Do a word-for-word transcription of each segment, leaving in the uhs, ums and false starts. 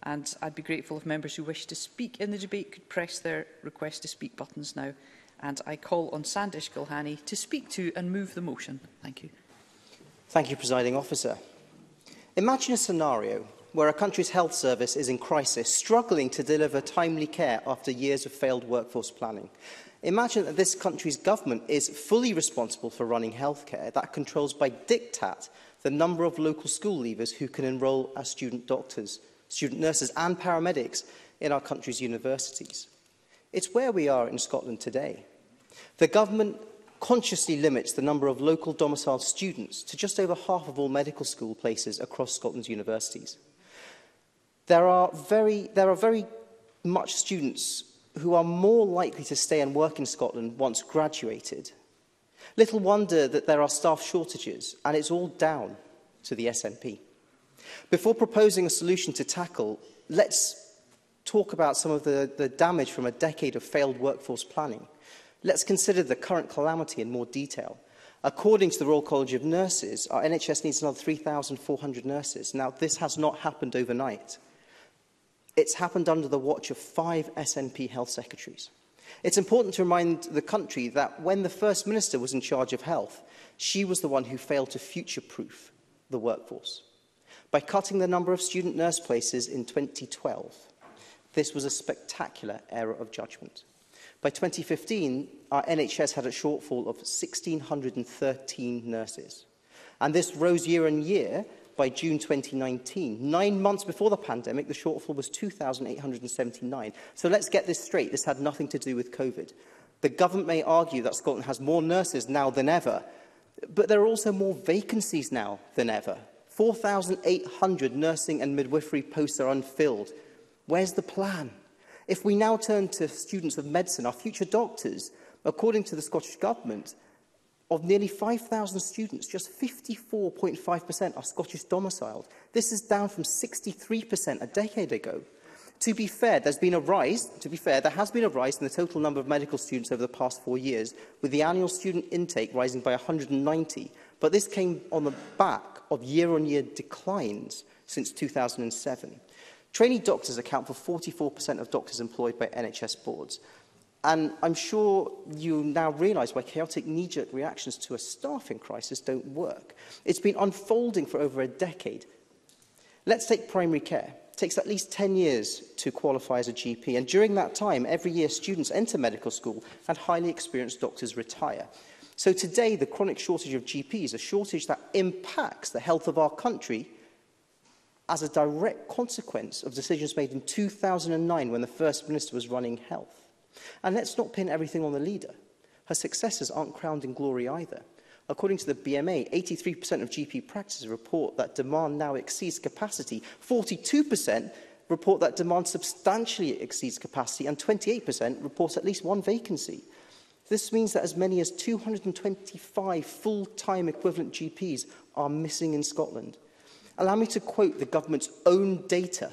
and I'd be grateful if members who wish to speak in the debate could press their request to speak buttons now. And I call on Sandish Gilhani to speak to and move the motion. Thank you. Thank you, Presiding Officer. Imagine a scenario where a country's health service is in crisis, struggling to deliver timely care after years of failed workforce planning. Imagine that this country's government is fully responsible for running healthcare that controls by diktat the number of local school leavers who can enrol as student doctors, student nurses and paramedics in our country's universities. It's where we are in Scotland today. The government consciously limits the number of local domiciled students to just over half of all medical school places across Scotland's universities. There are very, there are very much students who are more likely to stay and work in Scotland once graduated. Little wonder that there are staff shortages, and it's all down to the S N P. Before proposing a solution to tackle, let's talk about some of the, the damage from a decade of failed workforce planning. Let's consider the current calamity in more detail. According to the Royal College of Nurses, our N H S needs another three thousand four hundred nurses. Now, this has not happened overnight. It's happened under the watch of five S N P health secretaries. It's important to remind the country that when the First Minister was in charge of health, she was the one who failed to future-proof the workforce. By cutting the number of student nurse places in twenty twelve, this was a spectacular error of judgment. By twenty fifteen, our N H S had a shortfall of one thousand six hundred thirteen nurses. And this rose year on year by June twenty nineteen. Nine months before the pandemic, the shortfall was two thousand eight hundred seventy-nine. So let's get this straight. This had nothing to do with COVID. The government may argue that Scotland has more nurses now than ever, but there are also more vacancies now than ever. four thousand eight hundred nursing and midwifery posts are unfilled. Where's the plan? If we now turn to students of medicine, our future doctors, according to the Scottish Government, of nearly five thousand students, just fifty-four point five percent are Scottish domiciled. This is down from sixty-three percent a decade ago. To be fair, there's been a rise, to be fair, there has been a rise in the total number of medical students over the past four years, with the annual student intake rising by one hundred ninety. But this came on the back of year-on-year declines since two thousand seven. Trainee doctors account for forty-four percent of doctors employed by N H S boards. And I'm sure you now realise why chaotic knee-jerk reactions to a staffing crisis don't work. It's been unfolding for over a decade. Let's take primary care. It takes at least ten years to qualify as a G P, and during that time, every year students enter medical school and highly experienced doctors retire. So today, the chronic shortage of G Ps, a shortage that impacts the health of our country as a direct consequence of decisions made in two thousand nine when the First Minister was running health. And let's not pin everything on the leader. Her successors aren't crowned in glory either. According to the B M A, eighty-three percent of G P practices report that demand now exceeds capacity, forty-two percent report that demand substantially exceeds capacity, and twenty-eight percent report at least one vacancy. This means that as many as two hundred twenty-five full-time equivalent G Ps are missing in Scotland. Allow me to quote the government's own data.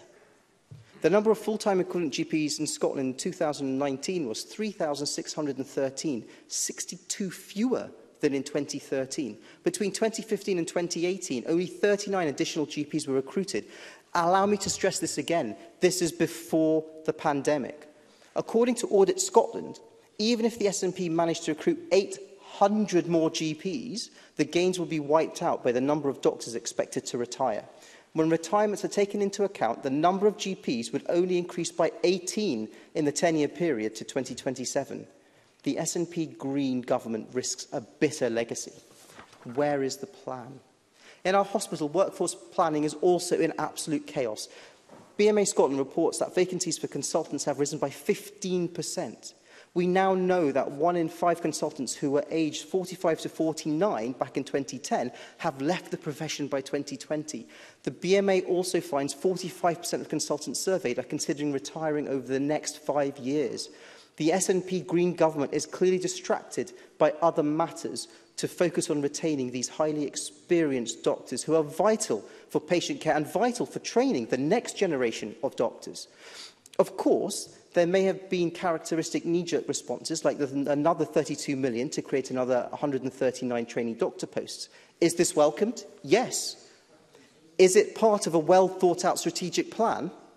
The number of full-time equivalent G Ps in Scotland in two thousand nineteen was three thousand six hundred thirteen, sixty-two fewer than in twenty thirteen. Between twenty fifteen and twenty eighteen, only thirty-nine additional G Ps were recruited. Allow me to stress this again. This is before the pandemic. According to Audit Scotland, even if the S N P managed to recruit eight hundred more G Ps, the gains will be wiped out by the number of doctors expected to retire. When retirements are taken into account, the number of G Ps would only increase by eighteen in the ten-year period to twenty twenty-seven. The S N P Green government risks a bitter legacy. Where is the plan? In our hospital, workforce planning is also in absolute chaos. B M A Scotland reports that vacancies for consultants have risen by fifteen percent. We now know that one in five consultants who were aged forty-five to forty-nine back in twenty ten have left the profession by twenty twenty. The B M A also finds forty-five percent of consultants surveyed are considering retiring over the next five years. The S N P Green government is clearly distracted by other matters to focus on retaining these highly experienced doctors who are vital for patient care and vital for training the next generation of doctors. Of course, there may have been characteristic knee-jerk responses, like another thirty-two million to create another one hundred thirty-nine trainee doctor posts. Is this welcomed? Yes. Is it part of a well-thought-out strategic plan?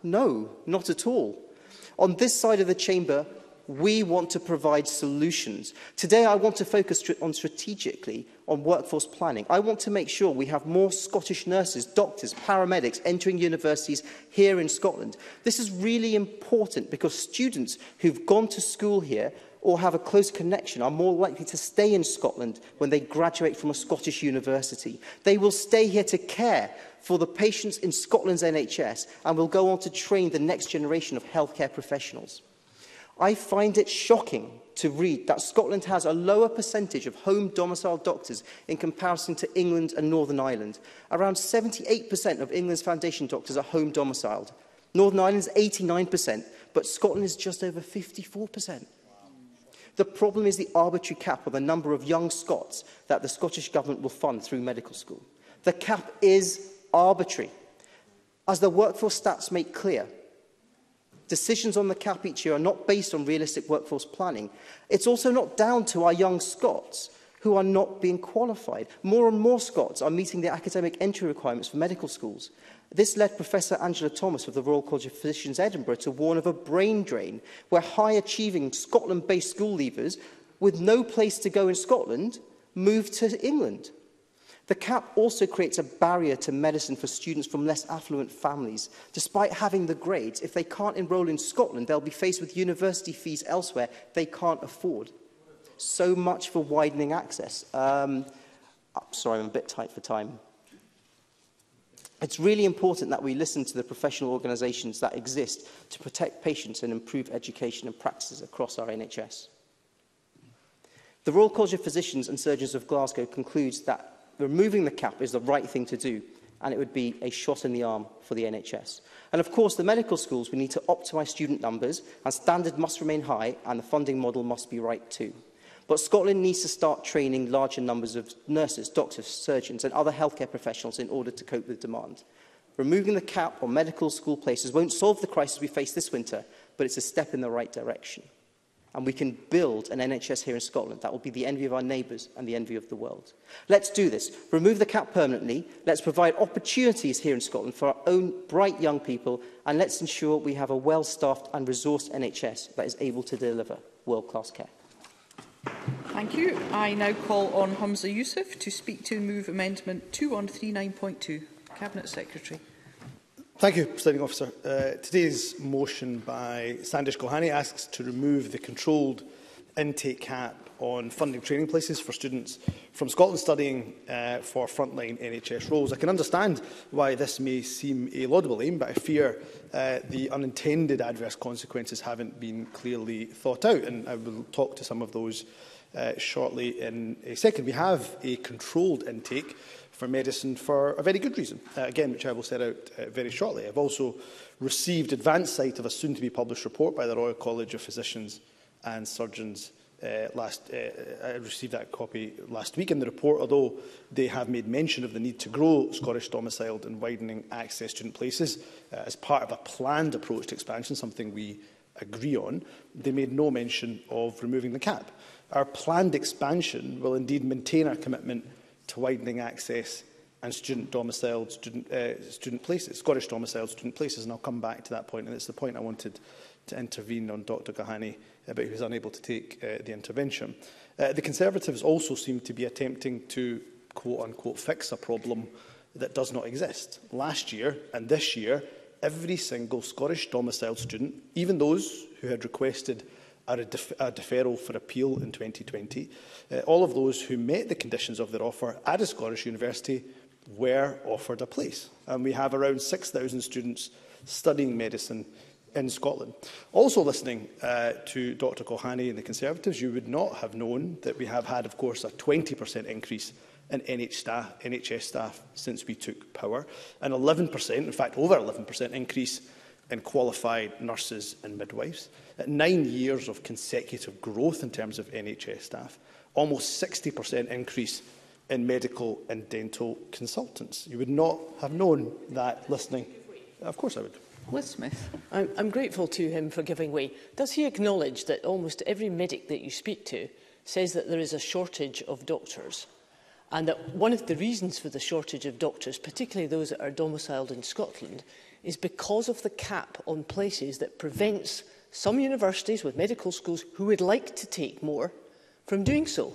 No, not at all. On this side of the chamber, we want to provide solutions. Today, I want to focus on strategically on workforce planning. I want to make sure we have more Scottish nurses, doctors, paramedics entering universities here in Scotland. This is really important because students who've gone to school here or have a close connection are more likely to stay in Scotland when they graduate from a Scottish university. They will stay here to care for the patients in Scotland's N H S and will go on to train the next generation of healthcare professionals. I find it shocking to read that Scotland has a lower percentage of home domiciled doctors in comparison to England and Northern Ireland. Around seventy-eight percent of England's foundation doctors are home domiciled. Northern Ireland is eighty-nine percent, but Scotland is just over fifty-four percent. The problem is the arbitrary cap on the number of young Scots that the Scottish Government will fund through medical school. The cap is arbitrary. As the workforce stats make clear, decisions on the cap each year are not based on realistic workforce planning. It's also not down to our young Scots who are not being qualified. More and more Scots are meeting the academic entry requirements for medical schools. This led Professor Angela Thomas of the Royal College of Physicians, Edinburgh, to warn of a brain drain, where high-achieving Scotland-based school leavers with no place to go in Scotland move to England. The cap also creates a barrier to medicine for students from less affluent families. Despite having the grades, if they can't enrol in Scotland, they'll be faced with university fees elsewhere they can't afford. So much for widening access. Um, oh, sorry, I'm a bit tight for time. It's really important that we listen to the professional organisations that exist to protect patients and improve education and practices across our N H S. The Royal College of Physicians and Surgeons of Glasgow concludes that removing the cap is the right thing to do, and it would be a shot in the arm for the N H S. And of course, the medical schools, we need to optimise student numbers, and standard must remain high, and the funding model must be right too. But Scotland needs to start training larger numbers of nurses, doctors, surgeons and other healthcare professionals in order to cope with demand. Removing the cap on medical school places won't solve the crisis we face this winter, but it's a step in the right direction. And we can build an N H S here in Scotland that will be the envy of our neighbours and the envy of the world. Let's do this. Remove the cap permanently. Let's provide opportunities here in Scotland for our own bright young people, and let's ensure we have a well-staffed and resourced N H S that is able to deliver world-class care. Thank you. I now call on Humza Yousaf to speak to and move Amendment two one three nine point two. Cabinet Secretary. Thank you, Presiding Officer. Uh, today's motion by Sandish Gohani asks to remove the controlled intake cap on funding training places for students from Scotland studying uh, for frontline N H S roles. I can understand why this may seem a laudable aim, but I fear uh, the unintended adverse consequences haven't been clearly thought out, and I will talk to some of those uh, shortly in a second. We have a controlled intake for medicine for a very good reason, uh, again, which I will set out uh, very shortly. I've also received advance sight of a soon-to-be-published report by the Royal College of Physicians and Surgeons. Uh, last, uh, I received that copy last week. In the report, although they have made mention of the need to grow Scottish domiciled and widening access student places uh, as part of a planned approach to expansion, something we agree on, they made no mention of removing the cap. Our planned expansion will indeed maintain our commitment to widening access and student domiciled student, uh, student places, Scottish domiciled student places, and I'll come back to that point, and it's the point I wanted to intervene on Doctor Gohani, uh, but he was unable to take uh, the intervention. Uh, the Conservatives also seem to be attempting to quote-unquote fix a problem that does not exist. Last year and this year, every single Scottish domiciled student, even those who had requested a, def a deferral for appeal in twenty twenty, uh, all of those who met the conditions of their offer at a Scottish university were offered a place. And we have around six thousand students studying medicine in Scotland. Also listening uh, to Doctor Gohani and the Conservatives, you would not have known that we have had, of course, a twenty percent increase in N H S staff since we took power, an eleven percent, in fact over eleven percent increase in qualified nurses and midwives, at nine years of consecutive growth in terms of N H S staff, almost sixty percent increase in medical and dental consultants. You would not have known that listening. Of course I would. Liz Smith. I'm, I'm grateful to him for giving way. Does he acknowledge that almost every medic that you speak to says that there is a shortage of doctors, and that one of the reasons for the shortage of doctors, particularly those that are domiciled in Scotland, is because of the cap on places that prevents some universities with medical schools who would like to take more from doing so.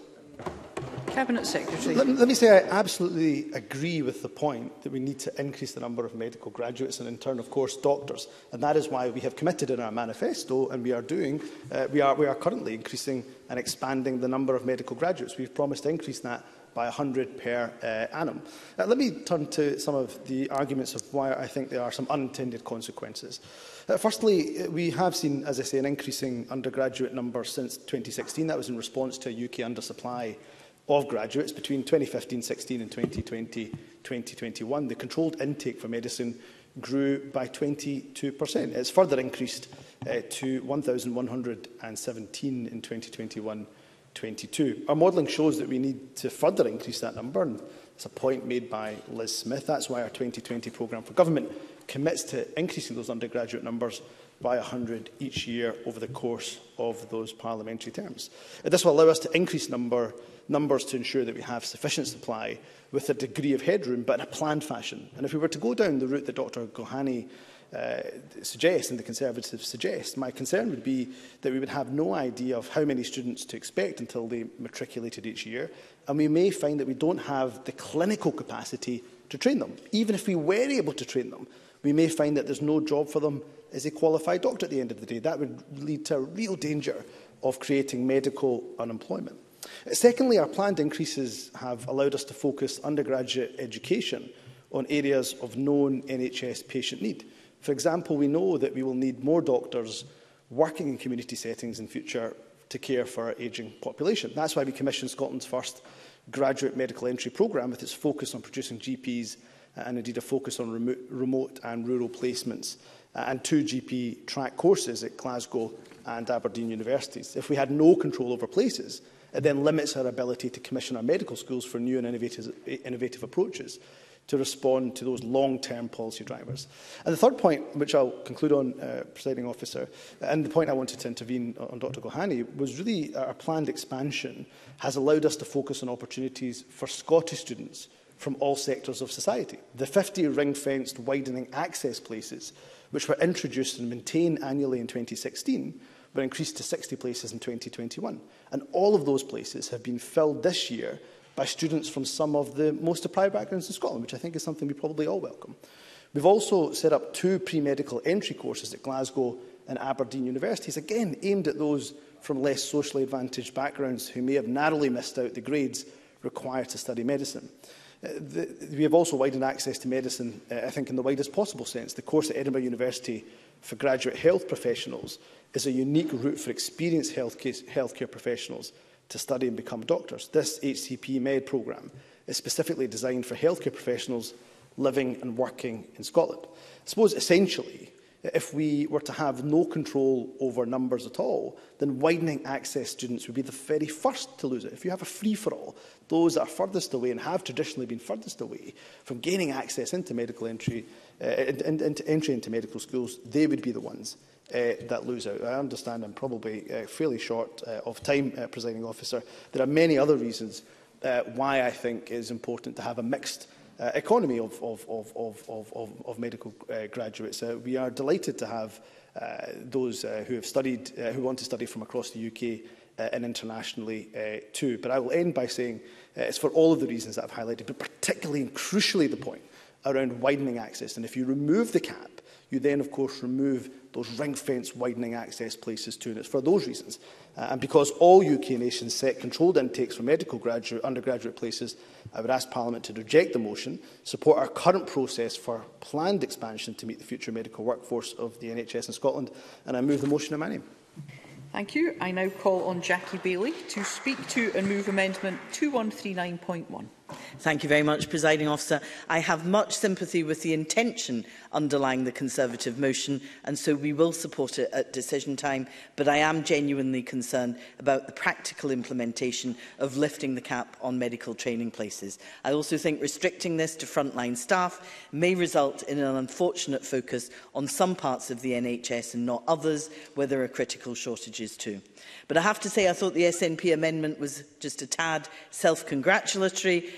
Cabinet Secretary. Let, let me say I absolutely agree with the point that we need to increase the number of medical graduates and in turn, of course, doctors. And that is why we have committed in our manifesto, and we are doing, uh, we, are, we are currently increasing and expanding the number of medical graduates. We've promised to increase that by one hundred per uh, annum. Uh, let me turn to some of the arguments of why I think there are some unintended consequences. Uh, firstly, we have seen, as I say, an increasing undergraduate number since twenty sixteen. That was in response to a U K undersupply of graduates between twenty fifteen sixteen and twenty twenty twenty twenty-one. The controlled intake for medicine grew by twenty-two percent. It's further increased uh, to one thousand one hundred seventeen in twenty twenty-one twenty-two. Our modelling shows that we need to further increase that number, and it's a point made by Liz Smith. That's why our twenty twenty programme for government commits to increasing those undergraduate numbers by one hundred each year over the course of those parliamentary terms. This will allow us to increase number, numbers to ensure that we have sufficient supply with a degree of headroom, but in a planned fashion. And if we were to go down the route that Doctor Gohani uh, suggests and the Conservatives suggest, my concern would be that we would have no idea of how many students to expect until they matriculated each year, and we may find that we don't have the clinical capacity to train them. Even if we were able to train them, we may find that there's no job for them as a qualified doctor at the end of the day. That would lead to a real danger of creating medical unemployment. Secondly, our planned increases have allowed us to focus undergraduate education on areas of known N H S patient need. For example, we know that we will need more doctors working in community settings in future to care for our ageing population. That's why we commissioned Scotland's first graduate medical entry programme, with its focus on producing G Ps uh, and indeed a focus on remote, remote and rural placements, uh, and two G P track courses at Glasgow and Aberdeen universities. If we had no control over places, it then limits our ability to commission our medical schools for new and innovative, innovative approaches to respond to those long-term policy drivers. And the third point, which I'll conclude on, uh, Presiding Officer, and the point I wanted to intervene on Doctor Gohani, was really our planned expansion has allowed us to focus on opportunities for Scottish students from all sectors of society. The fifty ring-fenced widening access places, which were introduced and maintained annually in twenty sixteen, were increased to sixty places in twenty twenty-one. And all of those places have been filled this year by students from some of the most deprived backgrounds in Scotland, which I think is something we probably all welcome. We've also set up two pre-medical entry courses at Glasgow and Aberdeen universities, again aimed at those from less socially advantaged backgrounds who may have narrowly missed out the grades required to study medicine. Uh, the, we have also widened access to medicine, uh, I think, in the widest possible sense. The course at Edinburgh University for graduate health professionals is a unique route for experienced healthcare, healthcare professionals to study and become doctors. This H C P Med programme is specifically designed for healthcare professionals living and working in Scotland. I suppose, essentially, if we were to have no control over numbers at all, then widening access students would be the very first to lose it. If you have a free-for-all, those that are furthest away and have traditionally been furthest away from gaining access into medical entry, uh, into, into entry into medical schools, they would be the ones Uh, that lose out. I understand I'm probably uh, fairly short uh, of time, uh, Presiding Officer. There are many other reasons uh, why I think it is important to have a mixed uh, economy of, of, of, of, of, of medical uh, graduates. Uh, we are delighted to have uh, those uh, who have studied, uh, who want to study from across the U K uh, and internationally uh, too. But I will end by saying uh, it's for all of the reasons that I've highlighted, but particularly and crucially the point around widening access. And if you remove the cap, you then, of course, remove those ring-fence widening access places too. And it's for those reasons. Uh, and because all U K nations set controlled intakes for medical graduate, undergraduate places, I would ask Parliament to reject the motion, support our current process for planned expansion to meet the future medical workforce of the N H S in Scotland, and I move the motion in my name. Thank you. I now call on Jackie Bailey to speak to and move Amendment two one three nine point one. Thank you very much, Presiding Officer. I have much sympathy with the intention underlying the Conservative motion, and so we will support it at decision time, but I am genuinely concerned about the practical implementation of lifting the cap on medical training places. I also think restricting this to frontline staff may result in an unfortunate focus on some parts of the N H S and not others, where there are critical shortages too. But I have to say I thought the S N P amendment was just a tad self-congratulatory,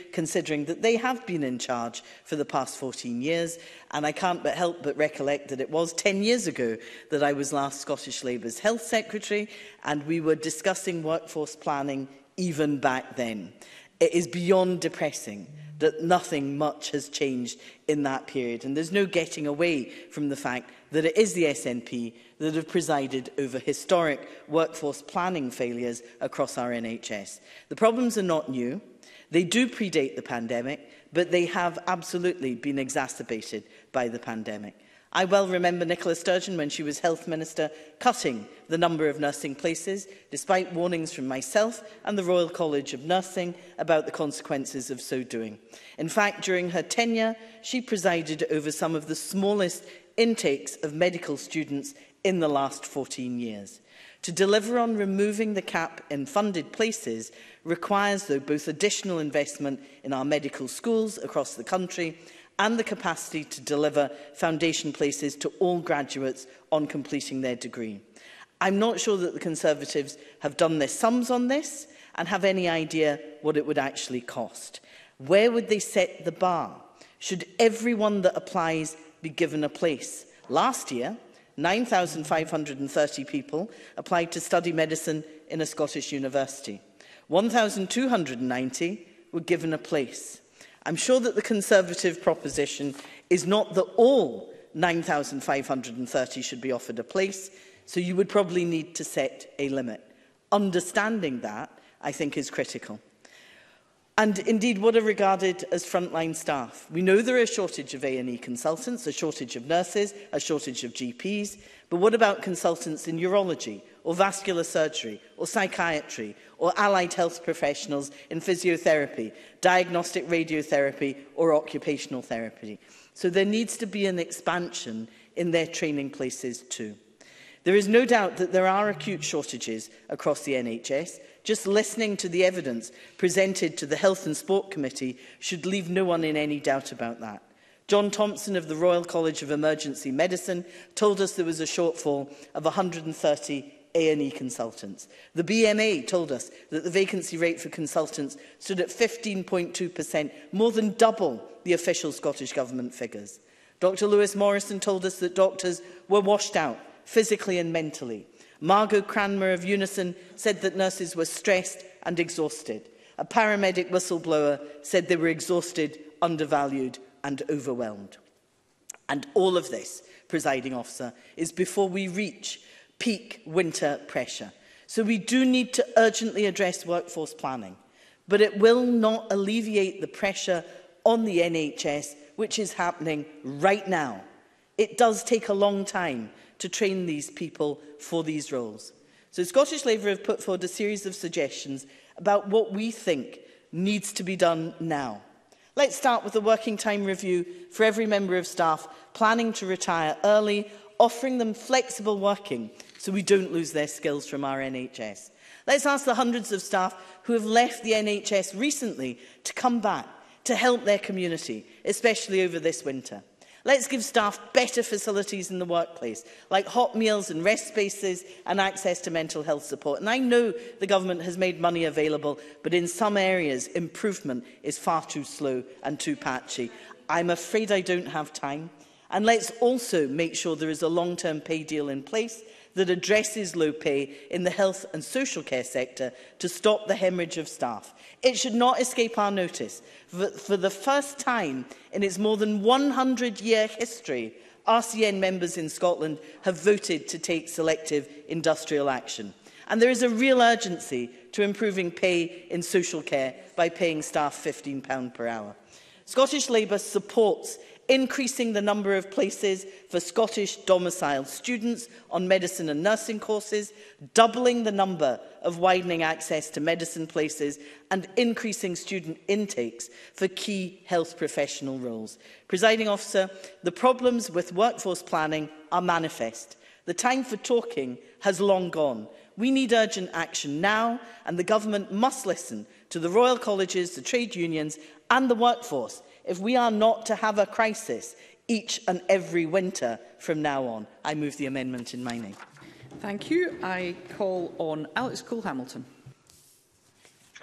considering that they have been in charge for the past fourteen years, and I can't but help but recollect that it was ten years ago that I was last Scottish Labour's Health Secretary, and we were discussing workforce planning even back then. It is beyond depressing that nothing much has changed in that period, and there's no getting away from the fact that it is the S N P that have presided over historic workforce planning failures across our N H S. The problems are not new. They do predate the pandemic, but they have absolutely been exacerbated by the pandemic. I well remember Nicola Sturgeon, when she was Health Minister, cutting the number of nursing places, despite warnings from myself and the Royal College of Nursing about the consequences of so doing. In fact, during her tenure, she presided over some of the smallest intakes of medical students in the last fourteen years. To deliver on removing the cap in funded places requires, though, both additional investment in our medical schools across the country and the capacity to deliver foundation places to all graduates on completing their degree. I'm not sure that the Conservatives have done their sums on this and have any idea what it would actually cost. Where would they set the bar? Should everyone that applies be given a place? Last year, nine thousand five hundred and thirty people applied to study medicine in a Scottish university. one thousand two hundred and ninety were given a place. I'm sure that the Conservative proposition is not that all nine thousand five hundred and thirty should be offered a place, so you would probably need to set a limit. Understanding that, I think, is critical. And indeed, what are regarded as frontline staff? We know there is a shortage of A and E consultants, a shortage of nurses, a shortage of G Ps, but what about consultants in urology, or vascular surgery, or psychiatry, or allied health professionals in physiotherapy, diagnostic radiotherapy, or occupational therapy? So there needs to be an expansion in their training places too. There is no doubt that there are acute shortages across the N H S. Just listening to the evidence presented to the Health and Sport Committee should leave no one in any doubt about that. John Thompson of the Royal College of Emergency Medicine told us there was a shortfall of one hundred and thirty A and E consultants. The B M A told us that the vacancy rate for consultants stood at fifteen point two percent, more than double the official Scottish Government figures. Doctor Lewis Morrison told us that doctors were washed out, physically and mentally. Margot Cranmer of Unison said that nurses were stressed and exhausted. A paramedic whistleblower said they were exhausted, undervalued and overwhelmed. And all of this, presiding officer, is before we reach peak winter pressure. So we do need to urgently address workforce planning, but it will not alleviate the pressure on the N H S, which is happening right now. It does take a long time to train these people for these roles. So Scottish Labour have put forward a series of suggestions about what we think needs to be done now. Let's start with a working time review for every member of staff planning to retire early, offering them flexible working so we don't lose their skills from our N H S. Let's ask the hundreds of staff who have left the N H S recently to come back to help their community, especially over this winter. Let's give staff better facilities in the workplace, like hot meals and rest spaces and access to mental health support. And I know the government has made money available, but in some areas, improvement is far too slow and too patchy. I'm afraid I don't have time. And let's also make sure there is a long-term pay deal in place that addresses low pay in the health and social care sector to stop the hemorrhage of staff. It should not escape our notice. For, for the first time in its more than one hundred year history, R C N members in Scotland have voted to take selective industrial action. And there is a real urgency to improving pay in social care by paying staff fifteen pounds per hour. Scottish Labour supports increasing the number of places for Scottish domiciled students on medicine and nursing courses, doubling the number of widening access to medicine places and increasing student intakes for key health professional roles. Presiding officer, the problems with workforce planning are manifest. The time for talking has long gone. We need urgent action now, and the government must listen to the Royal Colleges, the trade unions and the workforce if we are not to have a crisis each and every winter from now on. I move the amendment in my name. Thank you. I call on Alex Cole-Hamilton.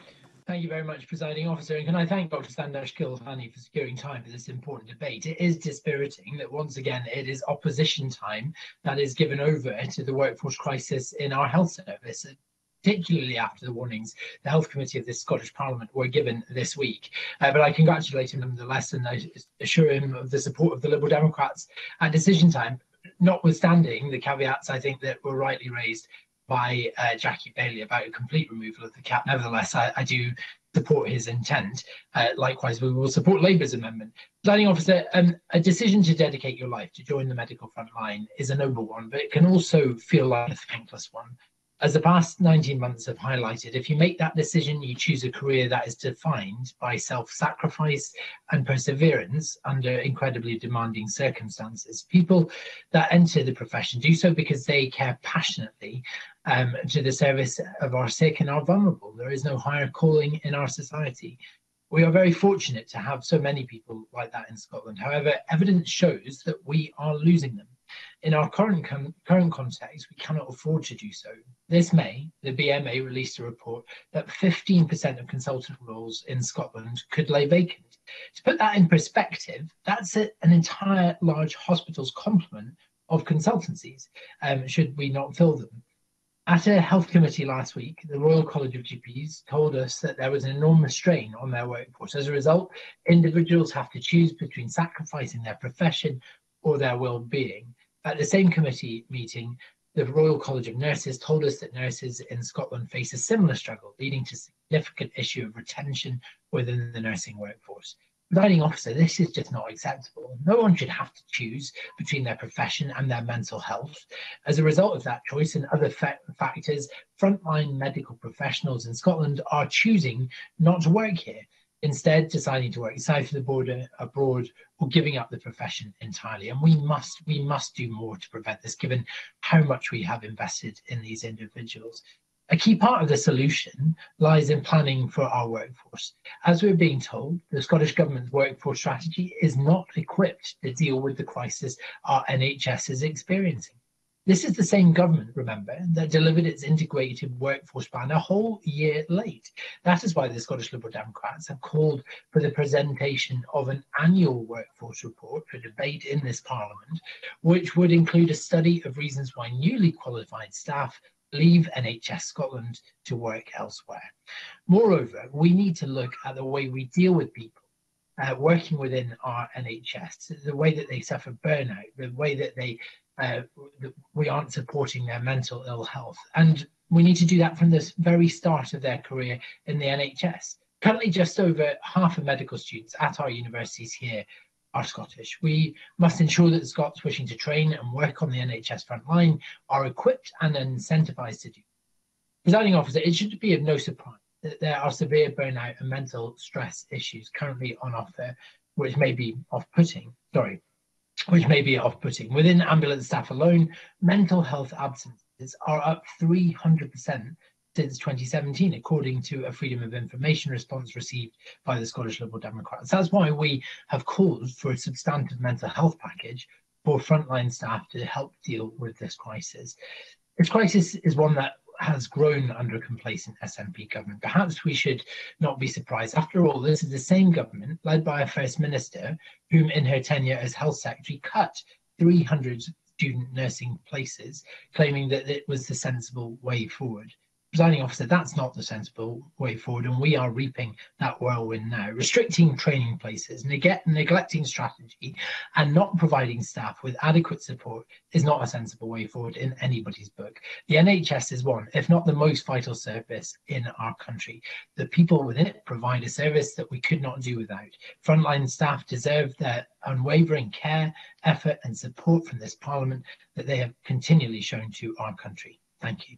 Thank you very much, Presiding Officer. And can I thank Doctor Sandesh Gilhani for securing time for this important debate. It is dispiriting that once again it is opposition time that is given over to the workforce crisis in our health service, particularly after the warnings the Health Committee of the Scottish Parliament were given this week. Uh, but I congratulate him nonetheless, and I assure him of the support of the Liberal Democrats at decision time, notwithstanding the caveats I think that were rightly raised by uh, Jackie Bailey about a complete removal of the cap. Nevertheless, I, I do support his intent. Uh, likewise, we will support Labour's amendment. Presiding Officer, um, a decision to dedicate your life to join the medical front line is a noble one, but it can also feel like a thankless one. As the past nineteen months have highlighted, if you make that decision, you choose a career that is defined by self-sacrifice and perseverance under incredibly demanding circumstances. People that enter the profession do so because they care passionately um, to the service of our sick and our vulnerable. There is no higher calling in our society. We are very fortunate to have so many people like that in Scotland. However, evidence shows that we are losing them. In our current current context, we cannot afford to do so. This May, the B M A released a report that fifteen percent of consultant roles in Scotland could lay vacant. To put that in perspective, that's a, an entire large hospital's complement of consultancies, um, should we not fill them. At a health committee last week, the Royal College of G Ps told us that there was an enormous strain on their workforce. As a result, individuals have to choose between sacrificing their profession or their well-being. At the same committee meeting, the Royal College of Nurses told us that nurses in Scotland face a similar struggle, leading to a significant issue of retention within the nursing workforce. Presiding Officer, this is just not acceptable. No one should have to choose between their profession and their mental health. As a result of that choice and other fa factors, frontline medical professionals in Scotland are choosing not to work here, instead deciding to work south of the border, abroad, or giving up the profession entirely. And we must, we must do more to prevent this, given how much we have invested in these individuals. A key part of the solution lies in planning for our workforce. As we're being told, the Scottish Government's workforce strategy is not equipped to deal with the crisis our N H S is experiencing. This is the same government, remember, that delivered its integrated workforce plan a whole year late. That is why the Scottish Liberal Democrats have called for the presentation of an annual workforce report for debate in this Parliament, which would include a study of reasons why newly qualified staff leave N H S Scotland to work elsewhere. Moreover, we need to look at the way we deal with people uh, working within our N H S, the way that they suffer burnout, the way that they Uh, we aren't supporting their mental ill health. And we need to do that from the very start of their career in the N H S. Currently, just over half of medical students at our universities here are Scottish. We must ensure that the Scots wishing to train and work on the N H S frontline are equipped and incentivised to do. Presiding Officer, it should be of no surprise that there are severe burnout and mental stress issues currently on offer, which may be off-putting, sorry, which may be off-putting. Within ambulance staff alone, mental health absences are up three hundred percent since twenty seventeen, according to a Freedom of Information response received by the Scottish Liberal Democrats. That's why we have called for a substantive mental health package for frontline staff to help deal with this crisis. This crisis is one that has grown under a complacent S N P government. Perhaps we should not be surprised. After all, this is the same government, led by a First Minister, whom in her tenure as Health Secretary cut three hundred student nursing places, claiming that it was the sensible way forward. Presiding Officer, that's not the sensible way forward, and we are reaping that whirlwind now. Restricting training places, neg- neglecting strategy, and not providing staff with adequate support is not a sensible way forward in anybody's book. The N H S is one, if not the most vital service in our country. The people within it provide a service that we could not do without. Frontline staff deserve their unwavering care, effort, and support from this Parliament that they have continually shown to our country. Thank you.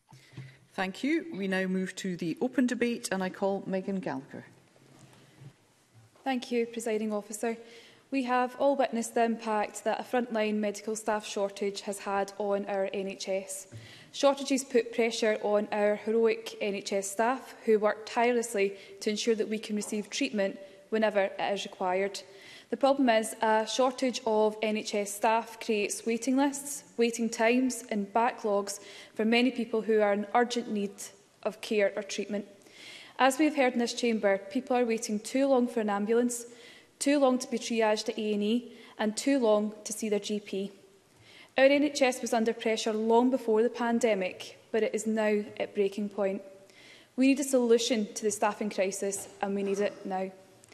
Thank you. We now move to the open debate, and I call Megan Gallagher. Thank you, Presiding Officer. We have all witnessed the impact that a frontline medical staff shortage has had on our N H S. Shortages put pressure on our heroic N H S staff, who work tirelessly to ensure that we can receive treatment whenever it is required. The problem is a shortage of N H S staff creates waiting lists, waiting times and backlogs for many people who are in urgent need of care or treatment. As we have heard in this chamber, people are waiting too long for an ambulance, too long to be triaged at A and E, and too long to see their G P. Our N H S was under pressure long before the pandemic, but it is now at breaking point. We need a solution to the staffing crisis, and we need it now.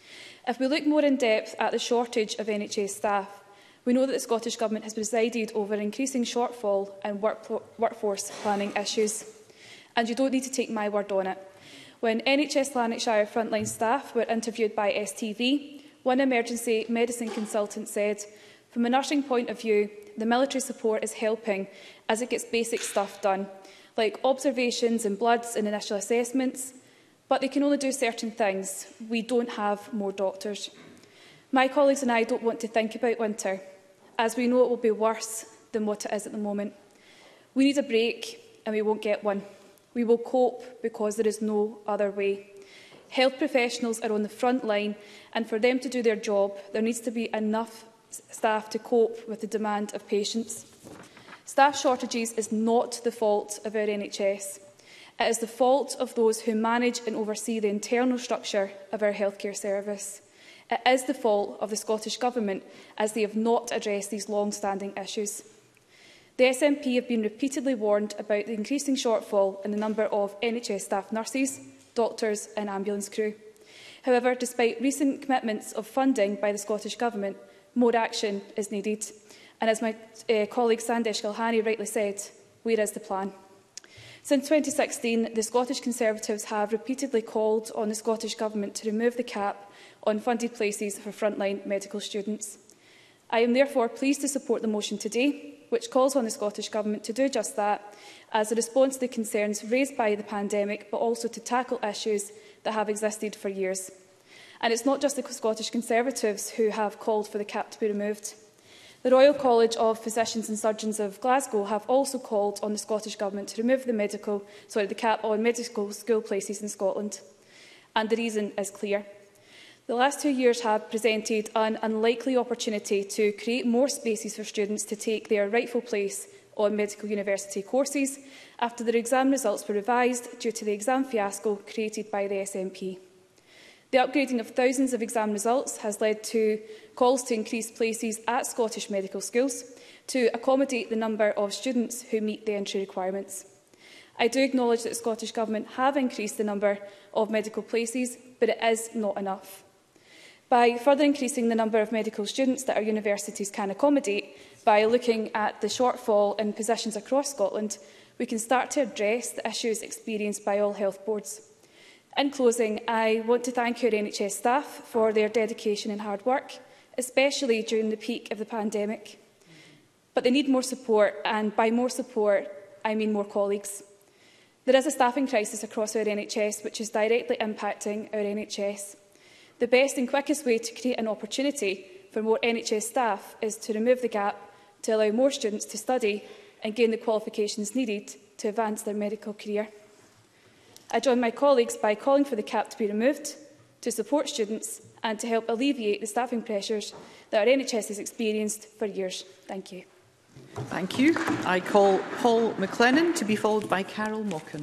If we look more in depth at the shortage of N H S staff, we know that the Scottish Government has presided over an increasing shortfall and work workforce planning issues. And you don't need to take my word on it. When N H S Lanarkshire frontline staff were interviewed by S T V, one emergency medicine consultant said, "From a nursing point of view, the military support is helping as it gets basic stuff done, like observations and bloods and initial assessments, but they can only do certain things. We don't have more doctors." My colleagues and I don't want to think about winter, as we know it will be worse than what it is at the moment. We need a break, and we won't get one. We will cope because there is no other way. Health professionals are on the front line, and for them to do their job, there needs to be enough staff to cope with the demand of patients. Staff shortages is not the fault of our N H S. It is the fault of those who manage and oversee the internal structure of our healthcare service. It is the fault of the Scottish Government, as they have not addressed these long-standing issues. The S N P have been repeatedly warned about the increasing shortfall in the number of N H S staff nurses, doctors and ambulance crew. However, despite recent commitments of funding by the Scottish Government, more action is needed. And as my uh, colleague Sandesh Gilhani rightly said, where is the plan? Since twenty sixteen, the Scottish Conservatives have repeatedly called on the Scottish Government to remove the cap on funded places for frontline medical students. I am therefore pleased to support the motion today, which calls on the Scottish Government to do just that, as a response to the concerns raised by the pandemic, but also to tackle issues that have existed for years. And it's not just the Scottish Conservatives who have called for the cap to be removed. The Royal College of Physicians and Surgeons of Glasgow have also called on the Scottish Government to remove the, medical, sorry, the cap on medical school places in Scotland. And the reason is clear. The last two years have presented an unlikely opportunity to create more spaces for students to take their rightful place on medical university courses after their exam results were revised due to the exam fiasco created by the S N P. The upgrading of thousands of exam results has led to calls to increase places at Scottish medical schools to accommodate the number of students who meet the entry requirements. I do acknowledge that the Scottish Government have increased the number of medical places, but it is not enough. By further increasing the number of medical students that our universities can accommodate, by looking at the shortfall in positions across Scotland, we can start to address the issues experienced by all health boards. In closing, I want to thank our N H S staff for their dedication and hard work, especially during the peak of the pandemic. But they need more support, and by more support, I mean more colleagues. There is a staffing crisis across our N H S which is directly impacting our N H S. The best and quickest way to create an opportunity for more N H S staff is to remove the gap, to allow more students to study and gain the qualifications needed to advance their medical career. I join my colleagues by calling for the cap to be removed, to support students and to help alleviate the staffing pressures that our N H S has experienced for years. Thank you. Thank you. I call Paul McLennan to be followed by Carol Mochan.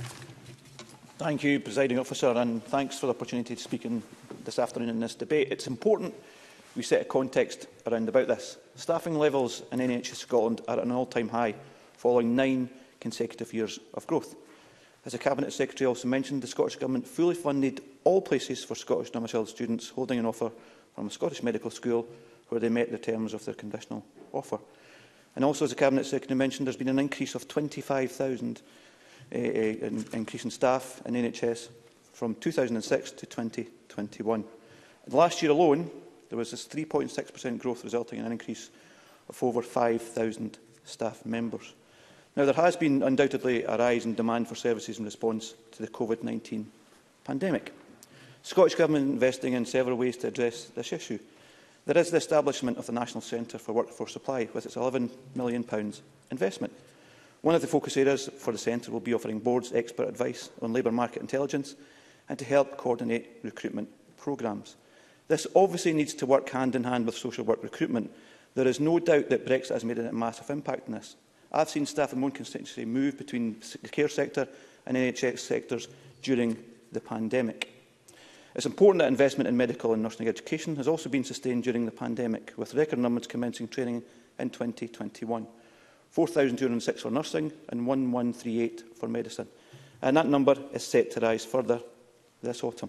Thank you, Presiding Officer, and thanks for the opportunity to speak in this afternoon in this debate. It's important we set a context around about this. Staffing levels in N H S Scotland are at an all-time high, following nine consecutive years of growth. As the Cabinet Secretary also mentioned, the Scottish Government fully funded all places for Scottish domiciled students holding an offer from a Scottish medical school where they met the terms of their conditional offer. And also, as the Cabinet Secretary mentioned, there has been an increase of twenty-five thousand uh, in, increase in staff in N H S from two thousand six to twenty twenty-one. And last year alone, there was this three point six percent growth, resulting in an increase of over five thousand staff members. Now, there has been undoubtedly a rise in demand for services in response to the COVID nineteen pandemic. The Scottish Government is investing in several ways to address this issue. There is the establishment of the National Centre for Workforce Supply, with its eleven million pounds investment. One of the focus areas for the centre will be offering boards expert advice on labour market intelligence and to help coordinate recruitment programmes. This obviously needs to work hand in hand with social work recruitment. There is no doubt that Brexit has made a massive impact on this. I've seen staff in my own constituency move between the care sector and N H S sectors during the pandemic. It's important that investment in medical and nursing education has also been sustained during the pandemic, with record numbers commencing training in twenty twenty-one. four thousand two hundred and six for nursing and one thousand one hundred thirty-eight for medicine. And that number is set to rise further this autumn.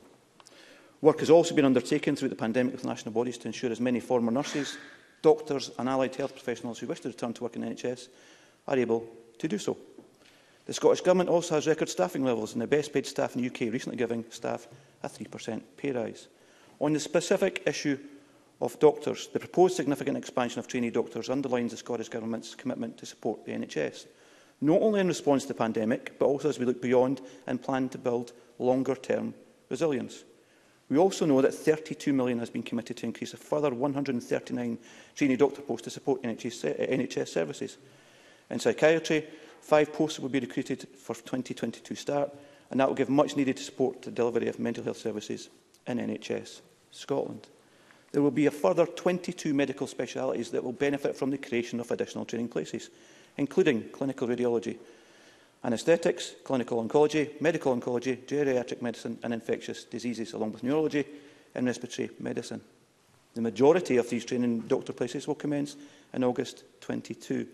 Work has also been undertaken through the pandemic with national bodies to ensure as many former nurses, doctors and allied health professionals who wish to return to work in the N H S are able to do so. The Scottish Government also has record staffing levels, and the best paid staff in the U K recently giving staff a three percent pay rise. On the specific issue of doctors, the proposed significant expansion of trainee doctors underlines the Scottish Government's commitment to support the N H S, not only in response to the pandemic, but also as we look beyond and plan to build longer-term resilience. We also know that thirty-two million pounds has been committed to increase a further one hundred and thirty-nine trainee doctor posts to support N H S services. In psychiatry, five posts will be recruited for twenty twenty-two start, and that will give much-needed support to the delivery of mental health services in N H S Scotland. There will be a further twenty-two medical specialities that will benefit from the creation of additional training places, including clinical radiology, anaesthetics, clinical oncology, medical oncology, geriatric medicine and infectious diseases, along with neurology and respiratory medicine. The majority of these training doctor places will commence in August twenty-two.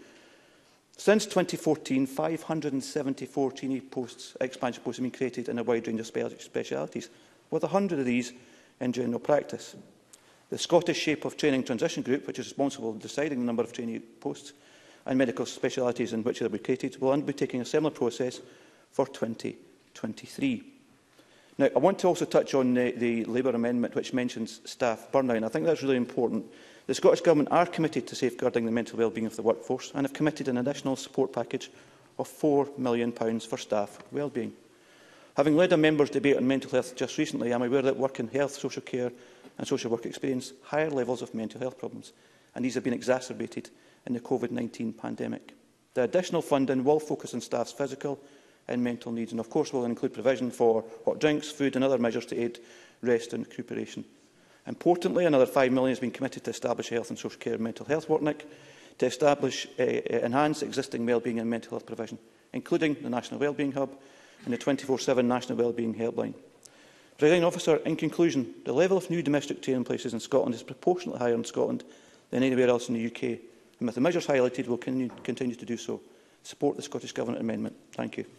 Since twenty fourteen, five hundred and seventy-four trainee posts, expansion posts have been created in a wide range of spe specialities, with one hundred of these in general practice. The Scottish Shape of Training Transition Group, which is responsible for deciding the number of trainee posts and medical specialities in which they will be created, will undertake a similar process for twenty twenty-three. Now, I want to also touch on the, the Labour amendment which mentions staff burnout, and I think that's really important. The Scottish Government are committed to safeguarding the mental well-being of the workforce and have committed an additional support package of four million pounds for staff well-being. Having led a members' debate on mental health just recently, I am aware that work in health, social care and social work experience higher levels of mental health problems, and these have been exacerbated in the COVID nineteen pandemic. The additional funding will focus on staff's physical and mental needs, and of course will include provision for hot drinks, food and other measures to aid rest and recuperation. Importantly, another five million pounds has been committed to establish a health and social care and mental health worknick, to establish uh, enhance existing wellbeing and mental health provision, including the National Wellbeing Hub and the twenty-four seven National Wellbeing Helpline. Presiding Officer, in conclusion, the level of new domestic training places in Scotland is proportionately higher in Scotland than anywhere else in the U K, and with the measures highlighted, will continue to do so. Support the Scottish Government amendment. Thank you.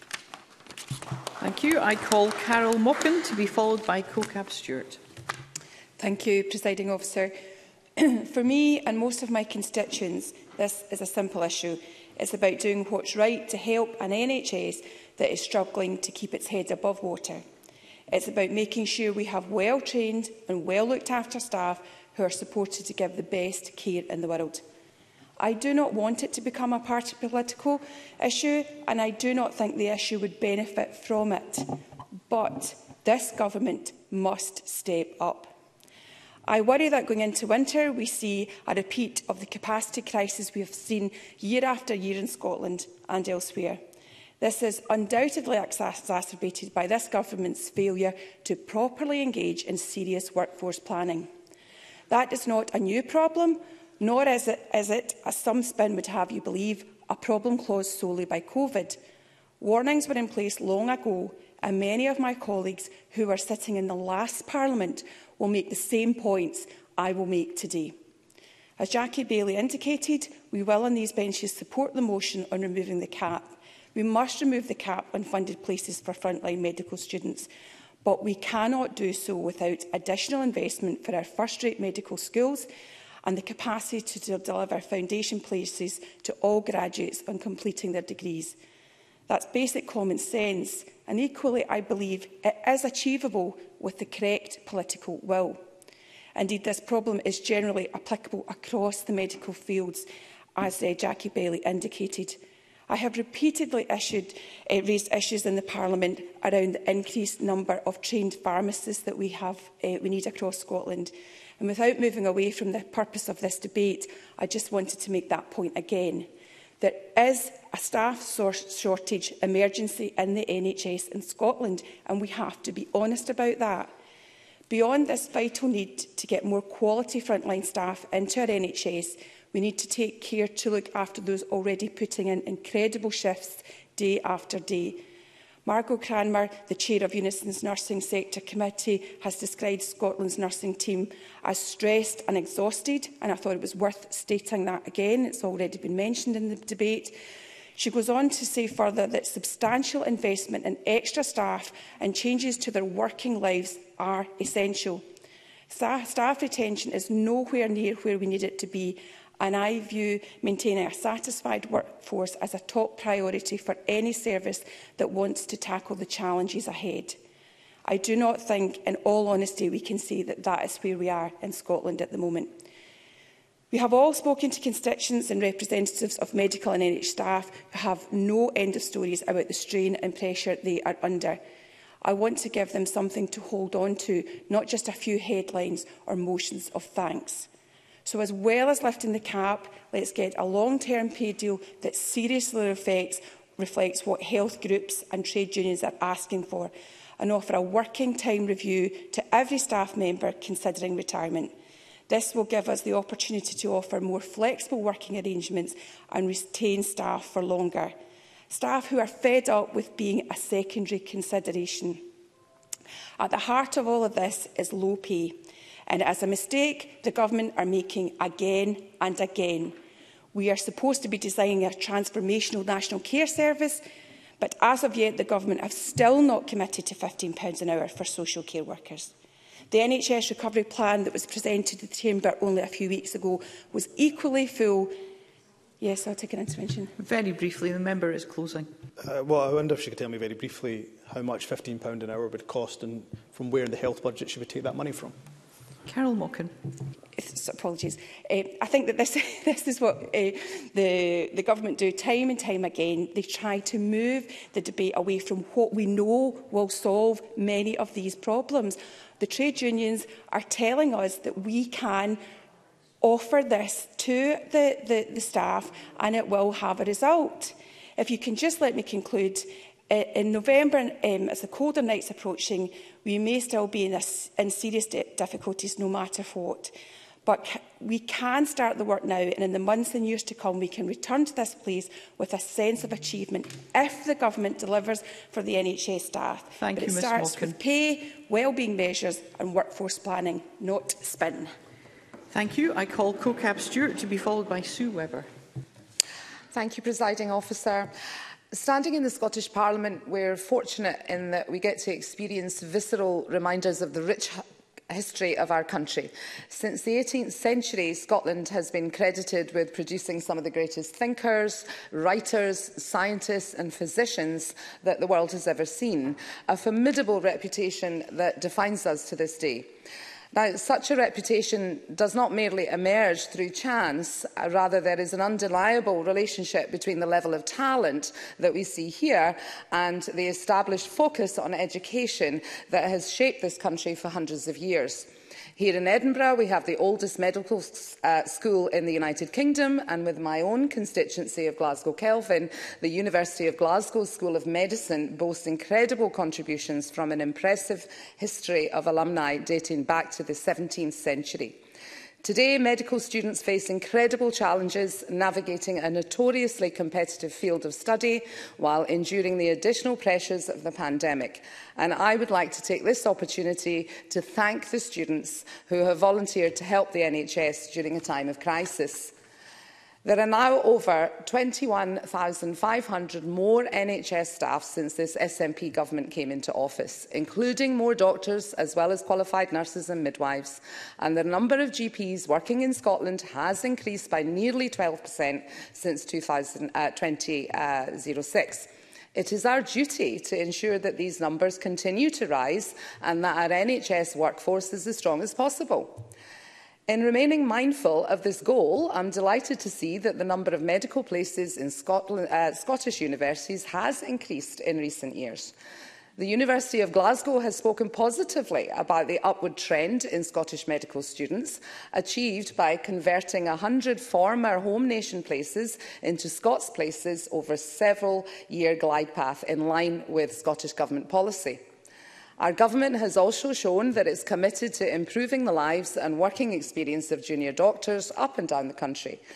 Thank you. I call Carol Mockin to be followed by Co-Cab Stewart. Thank you, Presiding Officer. For me and most of my constituents, this is a simple issue. It's about doing what's right to help an N H S that is struggling to keep its head above water. It's about making sure we have well-trained and well-looked-after staff who are supported to give the best care in the world. I do not want it to become a party political issue, and I do not think the issue would benefit from it. But this government must step up. I worry that going into winter, we see a repeat of the capacity crisis we have seen year after year in Scotland and elsewhere. This is undoubtedly exacerbated by this government's failure to properly engage in serious workforce planning. That is not a new problem, nor is it, is it, as some spin would have you believe, a problem caused solely by COVID. Warnings were in place long ago, and many of my colleagues who are sitting in the last Parliament will make the same points I will make today. As Jackie Baillie indicated, we will on these benches support the motion on removing the cap. We must remove the cap on funded places for frontline medical students, but we cannot do so without additional investment for our first-rate medical schools and the capacity to deliver foundation places to all graduates on completing their degrees. That's basic common sense, and equally I believe it is achievable with the correct political will. Indeed, this problem is generally applicable across the medical fields, as uh, Jackie Baillie indicated. I have repeatedly issued, uh, raised issues in the Parliament around the increased number of trained pharmacists that we, have, uh, we need across Scotland. And without moving away from the purpose of this debate, I just wanted to make that point again. There is a staff shortage emergency in the N H S in Scotland, and we have to be honest about that. Beyond this vital need to get more quality frontline staff into our N H S, we need to take care to look after those already putting in incredible shifts day after day. Margot Cranmer, the chair of Unison's Nursing Sector Committee, has described Scotland's nursing team as stressed and exhausted, and I thought it was worth stating that again. It's already been mentioned in the debate. She goes on to say further that substantial investment in extra staff and changes to their working lives are essential. Staff retention is nowhere near where we need it to be, and I view maintaining a satisfied workforce as a top priority for any service that wants to tackle the challenges ahead. I do not think, in all honesty, we can say that that is where we are in Scotland at the moment. We have all spoken to constituents and representatives of medical and N H S staff who have no end of stories about the strain and pressure they are under. I want to give them something to hold on to, not just a few headlines or motions of thanks. So as well as lifting the cap, let's get a long-term pay deal that seriously reflects, reflects what health groups and trade unions are asking for, and offer a working time review to every staff member considering retirement. This will give us the opportunity to offer more flexible working arrangements and retain staff for longer. Staff who are fed up with being a secondary consideration. At the heart of all of this is low pay. And it is a mistake the government are making again and again. We are supposed to be designing a transformational national care service, but as of yet the government have still not committed to fifteen pounds an hour for social care workers. The N H S recovery plan that was presented to the Chamber only a few weeks ago was equally full. Yes, I'll take an intervention. Very briefly, the member is closing. Uh, well, I wonder if she could tell me very briefly how much fifteen pounds an hour would cost and from where in the health budget she would take that money from. Carol Mockin. Apologies. Uh, I think that this, this is what uh, the, the government do time and time again. They try to move the debate away from what we know will solve many of these problems. The trade unions are telling us that we can offer this to the, the, the staff and it will have a result. If you can just let me conclude, uh, in November, um, as the colder nights approaching, we may still be in, this, in serious difficulties no matter what. But we can start the work now, and in the months and years to come, we can return to this place with a sense of achievement if the government delivers for the N H S staff. Thank but you, it Miz starts Mockin. with pay, wellbeing measures and workforce planning, not spin. Thank you. I call Co-Cab Stewart to be followed by Sue Webber. Thank you, Presiding Officer. Standing in the Scottish Parliament, we're fortunate in that we get to experience visceral reminders of the rich history of our country. Since the eighteenth century, Scotland has been credited with producing some of the greatest thinkers, writers, scientists and physicians that the world has ever seen, a formidable reputation that defines us to this day. Now, such a reputation does not merely emerge through chance, uh, rather there is an undeniable relationship between the level of talent that we see here and the established focus on education that has shaped this country for hundreds of years. Here in Edinburgh, we have the oldest medical uh, school in the United Kingdom, and with my own constituency of Glasgow Kelvin, the University of Glasgow School of Medicine boasts incredible contributions from an impressive history of alumni dating back to the seventeenth century. Today, medical students face incredible challenges navigating a notoriously competitive field of study while enduring the additional pressures of the pandemic. And I would like to take this opportunity to thank the students who have volunteered to help the N H S during a time of crisis. There are now over twenty-one thousand five hundred more N H S staff since this S N P government came into office, including more doctors as well as qualified nurses and midwives. And the number of G Ps working in Scotland has increased by nearly twelve percent since two thousand twenty oh six. It is our duty to ensure that these numbers continue to rise and that our N H S workforce is as strong as possible. In remaining mindful of this goal, I'm delighted to see that the number of medical places in Scotland, uh, Scottish universities has increased in recent years. The University of Glasgow has spoken positively about the upward trend in Scottish medical students, achieved by converting one hundred former home nation places into Scots places over a several-year glide path in line with Scottish Government policy. Our government has also shown that it is committed to improving the lives and working experience of junior doctors up and down the country.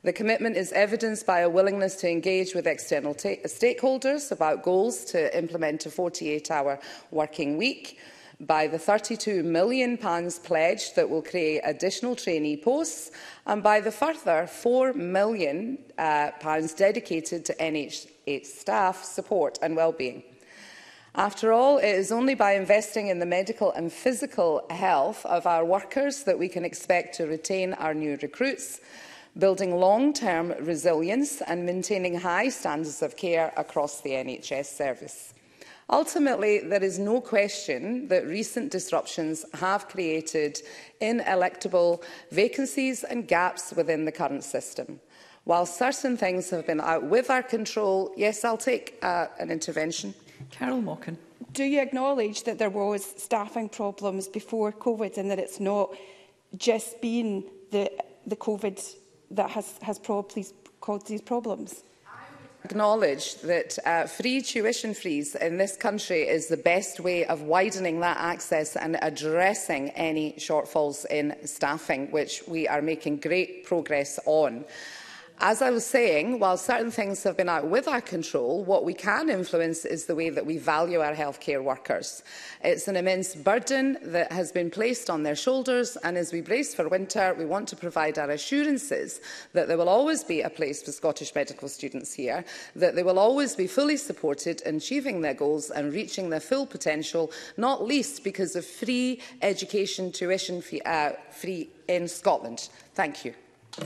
The commitment is evidenced by a willingness to engage with external stakeholders about goals to implement a forty-eight hour working week, by the thirty-two million pounds pledged that will create additional trainee posts, and by the further four million pounds uh, dedicated to N H S staff support and wellbeing. After all, it is only by investing in the medical and physical health of our workers that we can expect to retain our new recruits, building long-term resilience and maintaining high standards of care across the N H S service. Ultimately, there is no question that recent disruptions have created ineluctable vacancies and gaps within the current system. While certain things have been out with our control, yes, I'll take uh, an intervention. Carol Mockin. Do you acknowledge that there was staffing problems before COVID and that it's not just been the, the COVID that has, has probably caused these problems? Acknowledge that uh, free tuition fees in this country is the best way of widening that access and addressing any shortfalls in staffing, which we are making great progress on. As I was saying, while certain things have been out with our control, what we can influence is the way that we value our healthcare workers. It's an immense burden that has been placed on their shoulders, and as we brace for winter, we want to provide our assurances that there will always be a place for Scottish medical students here, that they will always be fully supported in achieving their goals and reaching their full potential, not least because of free education tuition fee, uh, free in Scotland. Thank you.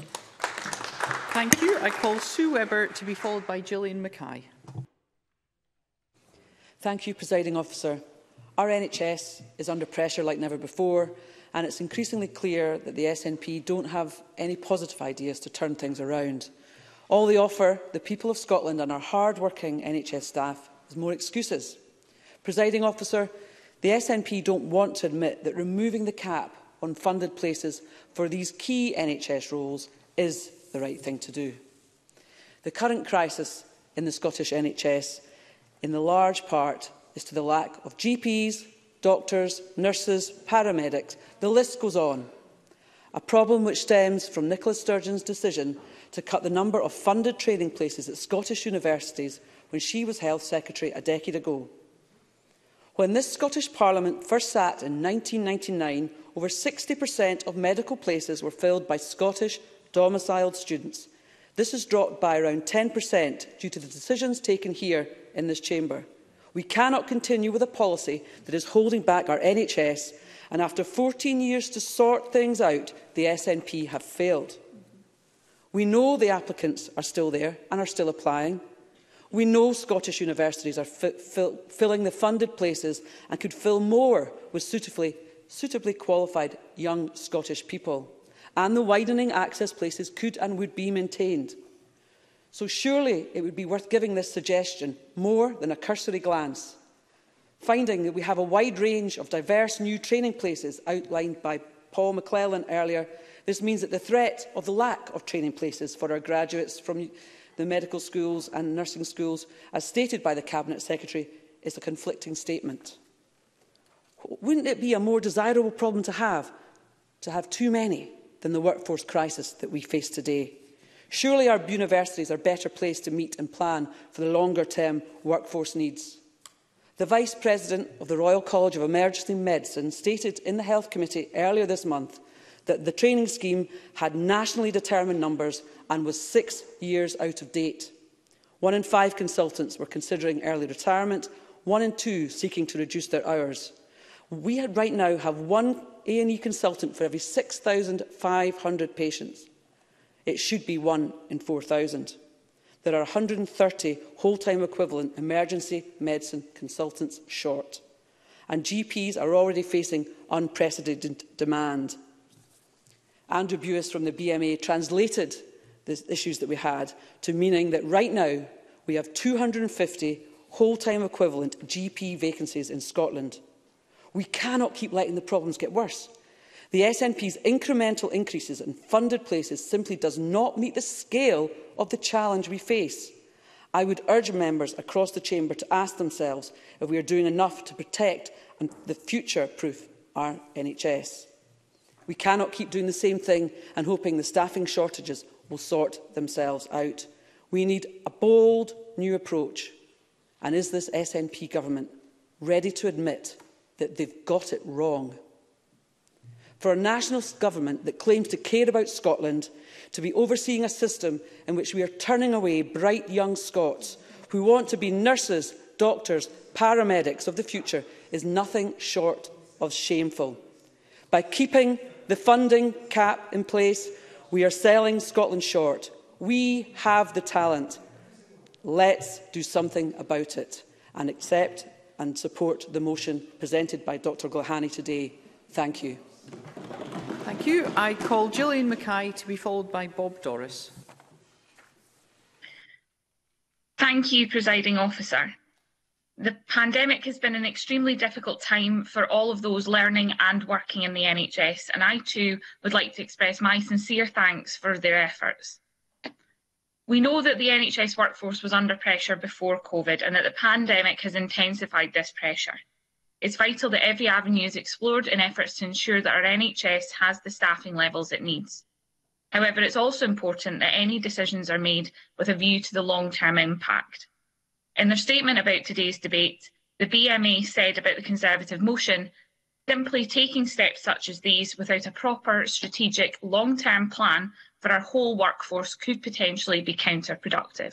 Thank you. I call Sue Webber to be followed by Gillian Mackay. Thank you, Presiding Officer. Our N H S is under pressure like never before, and it's increasingly clear that the S N P don't have any positive ideas to turn things around. All they offer the people of Scotland and our hard-working N H S staff is more excuses. Presiding Officer, the S N P don't want to admit that removing the cap on funded places for these key N H S roles is the right thing to do. The current crisis in the Scottish N H S, in the large part, is to the lack of G Ps, doctors, nurses, paramedics. The list goes on. A problem which stems from Nicola Sturgeon's decision to cut the number of funded training places at Scottish universities when she was Health Secretary a decade ago. When this Scottish Parliament first sat in nineteen ninety-nine, over sixty percent of medical places were filled by Scottish domiciled students. This has dropped by around ten percent due to the decisions taken here in this chamber. We cannot continue with a policy that is holding back our N H S, and after fourteen years to sort things out, the S N P have failed. We know the applicants are still there and are still applying. We know Scottish universities are fi fill, filling the funded places and could fill more with suitably, suitably qualified young Scottish people. And the widening access places could and would be maintained. So surely it would be worth giving this suggestion more than a cursory glance. Finding that we have a wide range of diverse new training places outlined by Paul McClellan earlier, this means that the threat of the lack of training places for our graduates from the medical schools and nursing schools, as stated by the Cabinet Secretary, is a conflicting statement. Wouldn't it be a more desirable problem to have, to have too many, than the workforce crisis that we face today? Surely our universities are better placed to meet and plan for the longer-term workforce needs. The Vice President of the Royal College of Emergency Medicine stated in the Health Committee earlier this month that the training scheme had nationally determined numbers and was six years out of date. One in five consultants were considering early retirement, one in two seeking to reduce their hours. We right now have one A and E consultant for every six thousand five hundred patients. It should be one in four thousand. There are one hundred and thirty whole-time equivalent emergency medicine consultants short, and G Ps are already facing unprecedented demand. Andrew Bewis from the B M A translated the issues that we had to meaning that right now we have two hundred and fifty whole-time equivalent G P vacancies in Scotland. We cannot keep letting the problems get worse. The S N P's incremental increases in funded places simply does not meet the scale of the challenge we face. I would urge members across the chamber to ask themselves if we are doing enough to protect and the future-proof our N H S. We cannot keep doing the same thing and hoping the staffing shortages will sort themselves out. We need a bold new approach. And is this S N P government ready to admit that they've got it wrong? For a national government that claims to care about Scotland to be overseeing a system in which we are turning away bright young Scots who want to be nurses, doctors, paramedics of the future is nothing short of shameful. By keeping the funding cap in place, we are selling Scotland short. We have the talent. Let's do something about it and accept and support the motion presented by Doctor Glahani today. Thank you. Thank you. I call Gillian Mackay to be followed by Bob Doris. Thank you, Presiding Officer. The pandemic has been an extremely difficult time for all of those learning and working in the N H S, and I too would like to express my sincere thanks for their efforts. We know that the N H S workforce was under pressure before COVID and that the pandemic has intensified this pressure. It's vital that every avenue is explored in efforts to ensure that our N H S has the staffing levels it needs. However, it's also important that any decisions are made with a view to the long-term impact. In their statement about today's debate, the B M A said about the Conservative motion, simply taking steps such as these without a proper strategic long-term plan for our whole workforce could potentially be counterproductive.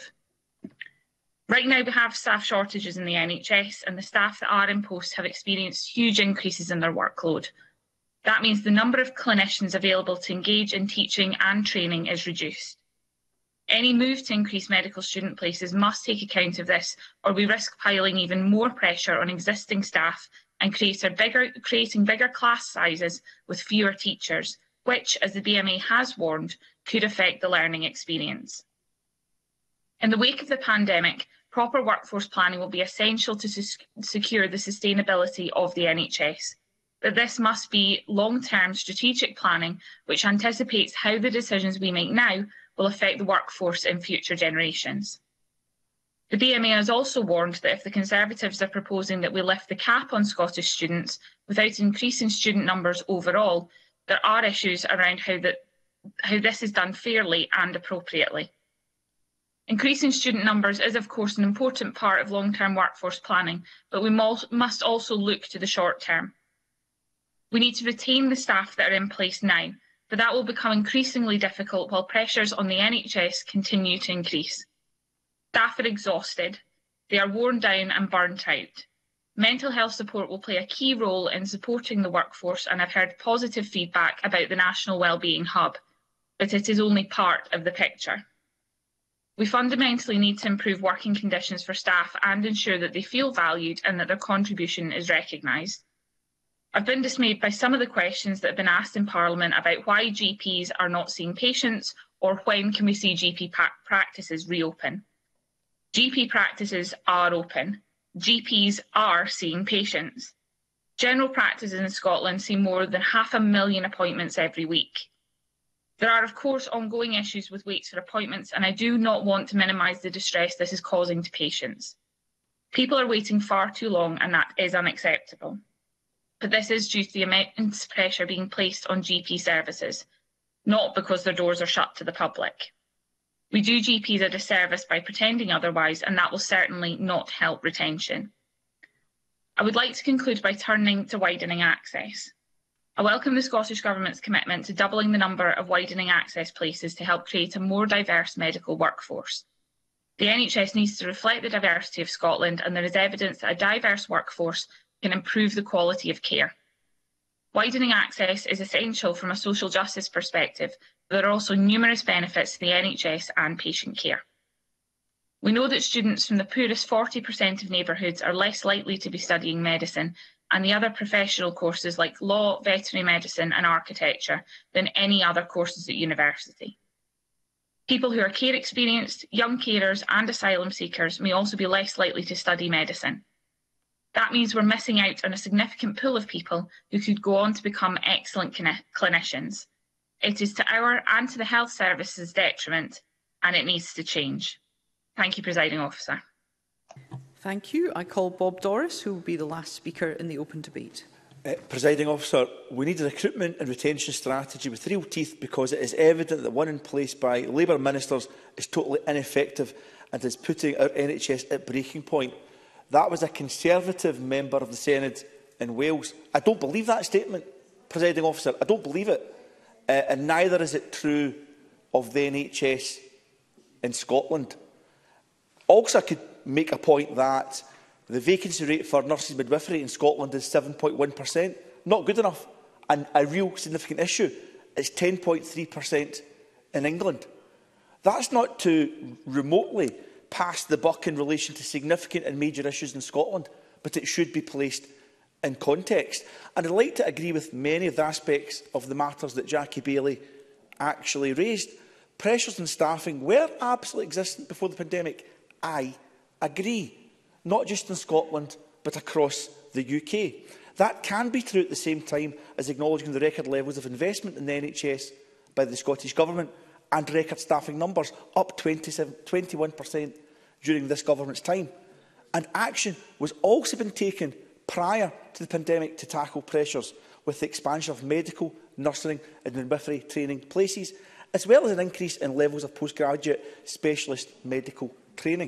Right now we have staff shortages in the N H S and the staff that are in post have experienced huge increases in their workload. That means the number of clinicians available to engage in teaching and training is reduced. Any move to increase medical student places must take account of this, or we risk piling even more pressure on existing staff and create a bigger, creating bigger class sizes with fewer teachers, which, as the B M A has warned, could affect the learning experience. In the wake of the pandemic, proper workforce planning will be essential to secure the sustainability of the N H S. But this must be long-term strategic planning, which anticipates how the decisions we make now will affect the workforce in future generations. The B M A has also warned that if the Conservatives are proposing that we lift the cap on Scottish students without increasing student numbers overall, there are issues around how, that, how this is done fairly and appropriately. Increasing student numbers is, of course, an important part of long-term workforce planning, but we must also look to the short term. We need to retain the staff that are in place now, but that will become increasingly difficult while pressures on the N H S continue to increase. Staff are exhausted, they are worn down and burnt out. Mental health support will play a key role in supporting the workforce, and I've heard positive feedback about the National Wellbeing Hub, but it is only part of the picture. We fundamentally need to improve working conditions for staff and ensure that they feel valued and that their contribution is recognised. I've been dismayed by some of the questions that have been asked in Parliament about why G Ps are not seeing patients or when can we see G P practices reopen. G P practices are open. G Ps are seeing patients. General practices in Scotland see more than half a million appointments every week. There are, of course, ongoing issues with waits for appointments, and I do not want to minimise the distress this is causing to patients. People are waiting far too long, and that is unacceptable. But this is due to the immense pressure being placed on G P services, not because their doors are shut to the public. We do G Ps a disservice by pretending otherwise, and that will certainly not help retention. I would like to conclude by turning to widening access. I welcome the Scottish Government's commitment to doubling the number of widening access places to help create a more diverse medical workforce. The N H S needs to reflect the diversity of Scotland, and there is evidence that a diverse workforce can improve the quality of care. Widening access is essential from a social justice perspective, but there are also numerous benefits to the N H S and patient care. We know that students from the poorest forty percent of neighbourhoods are less likely to be studying medicine and the other professional courses like law, veterinary medicine and architecture than any other courses at university. People who are care experienced, young carers and asylum seekers may also be less likely to study medicine. That means we're missing out on a significant pool of people who could go on to become excellent clinicians. It is to our and to the health services' detriment, and it needs to change. Thank you, Presiding Officer. Thank you. I call Bob Doris, who will be the last speaker in the open debate. Uh, Presiding Officer, we need a recruitment and retention strategy with real teeth, because it is evident that one in place by Labour ministers is totally ineffective and is putting our N H S at breaking point. That was a Conservative member of the Senate in Wales. I don't believe that statement, Presiding Officer. I don't believe it. Uh, and neither is it true of the N H S in Scotland. Also, I could make a point that the vacancy rate for nurses midwifery in Scotland is seven point one percent. Not good enough, and a real significant issue. It's ten point three percent in England. That's not to remotely pass the buck in relation to significant and major issues in Scotland, but it should be placed in context. And I'd like to agree with many of the aspects of the matters that Jackie Baillie actually raised. Pressures on staffing were absolutely existent before the pandemic. I agree. Not just in Scotland, but across the U K. That can be true at the same time as acknowledging the record levels of investment in the N H S by the Scottish Government and record staffing numbers, up twenty-one percent during this Government's time. And action was also been taken prior to the pandemic to tackle pressures with the expansion of medical, nursing and midwifery training places, as well as an increase in levels of postgraduate specialist medical training.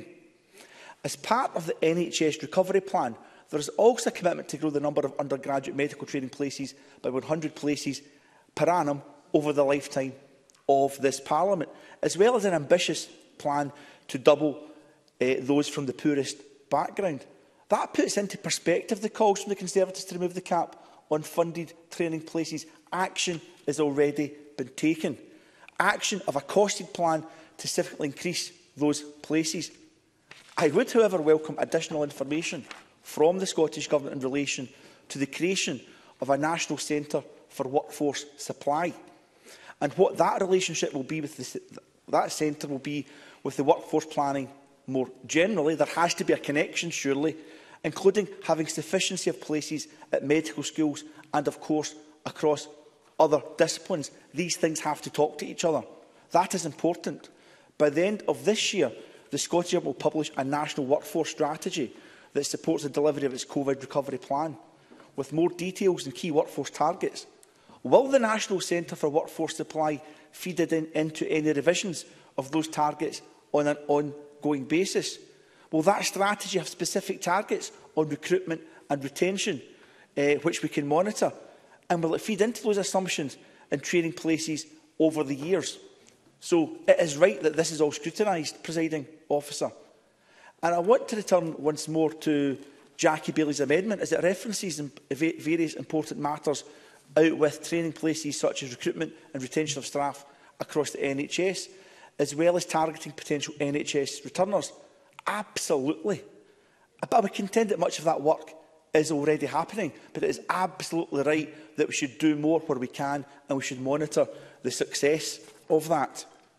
As part of the N H S recovery plan, there is also a commitment to grow the number of undergraduate medical training places by one hundred places per annum over the lifetime of this Parliament, as well as an ambitious plan to double uh, those from the poorest background. That puts into perspective the calls from the Conservatives to remove the cap on funded training places. Action has already been taken. Action of a costed plan to significantly increase those places. I would, however, welcome additional information from the Scottish Government in relation to the creation of a national centre for workforce supply, and what that relationship will be with the, that centre will be with the workforce planning more generally. There has to be a connection, surely, including having sufficiency of places at medical schools and, of course, across other disciplines. These things have to talk to each other. That is important. By the end of this year, the Scottish Government will publish a national workforce strategy that supports the delivery of its COVID recovery plan, with more details and key workforce targets. Will the National Centre for Workforce Supply feed it in, into any revisions of those targets on an ongoing basis? Will that strategy have specific targets on recruitment and retention, uh, which we can monitor? And will it feed into those assumptions and training places over the years? So it is right that this is all scrutinised, Presiding Officer. And I want to return once more to Jackie Baillie's amendment, as it references various important matters out with training places such as recruitment and retention of staff across the N H S, as well as targeting potential N H S returners. Absolutely. But I would contend that much of that work is already happening, but it is absolutely right that we should do more where we can, and we should monitor the success of that.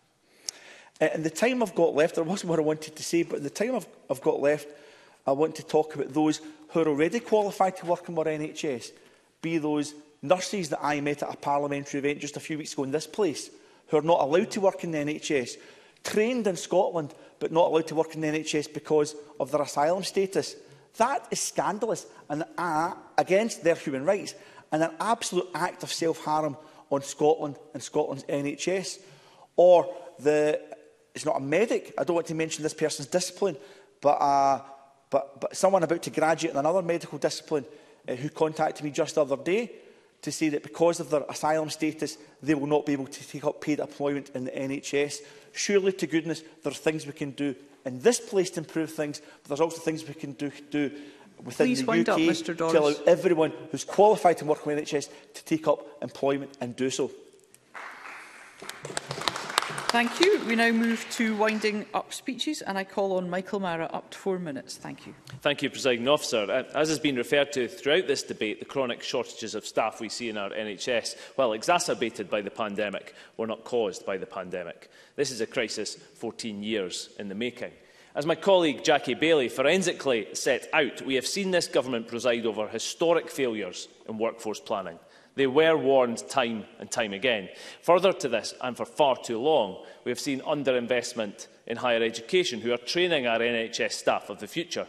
Uh, in the time I've got left, there wasn't what I wanted to say, but in the time I've, I've got left, I want to talk about those who are already qualified to work in our N H S, be those nurses that I met at a parliamentary event just a few weeks ago in this place, who are not allowed to work in the N H S, trained in Scotland, but not allowed to work in the N H S because of their asylum status. That is scandalous and uh, against their human rights, and an absolute act of self-harm on Scotland and Scotland's N H S. Or the, it's not a medic, I don't want to mention this person's discipline, but, uh, but, but someone about to graduate in another medical discipline uh, who contacted me just the other day to say that because of their asylum status, they will not be able to take up paid employment in the N H S. Surely, to goodness, there are things we can do in this place to improve things, but there's also things we can do, do within Please the wind U K up, Mr Doris. to allow everyone who's qualified to work in the N H S to take up employment and do so. Thank you. We now move to winding up speeches, and I call on Michael Mara up to four minutes. Thank you. Thank you, Presiding Officer. As has been referred to throughout this debate, the chronic shortages of staff we see in our N H S, while exacerbated by the pandemic, were not caused by the pandemic. This is a crisis fourteen years in the making. As my colleague Jackie Baillie forensically set out, we have seen this government preside over historic failures in workforce planning. They were warned time and time again. Further to this, and for far too long, we have seen underinvestment in higher education, who are training our N H S staff of the future.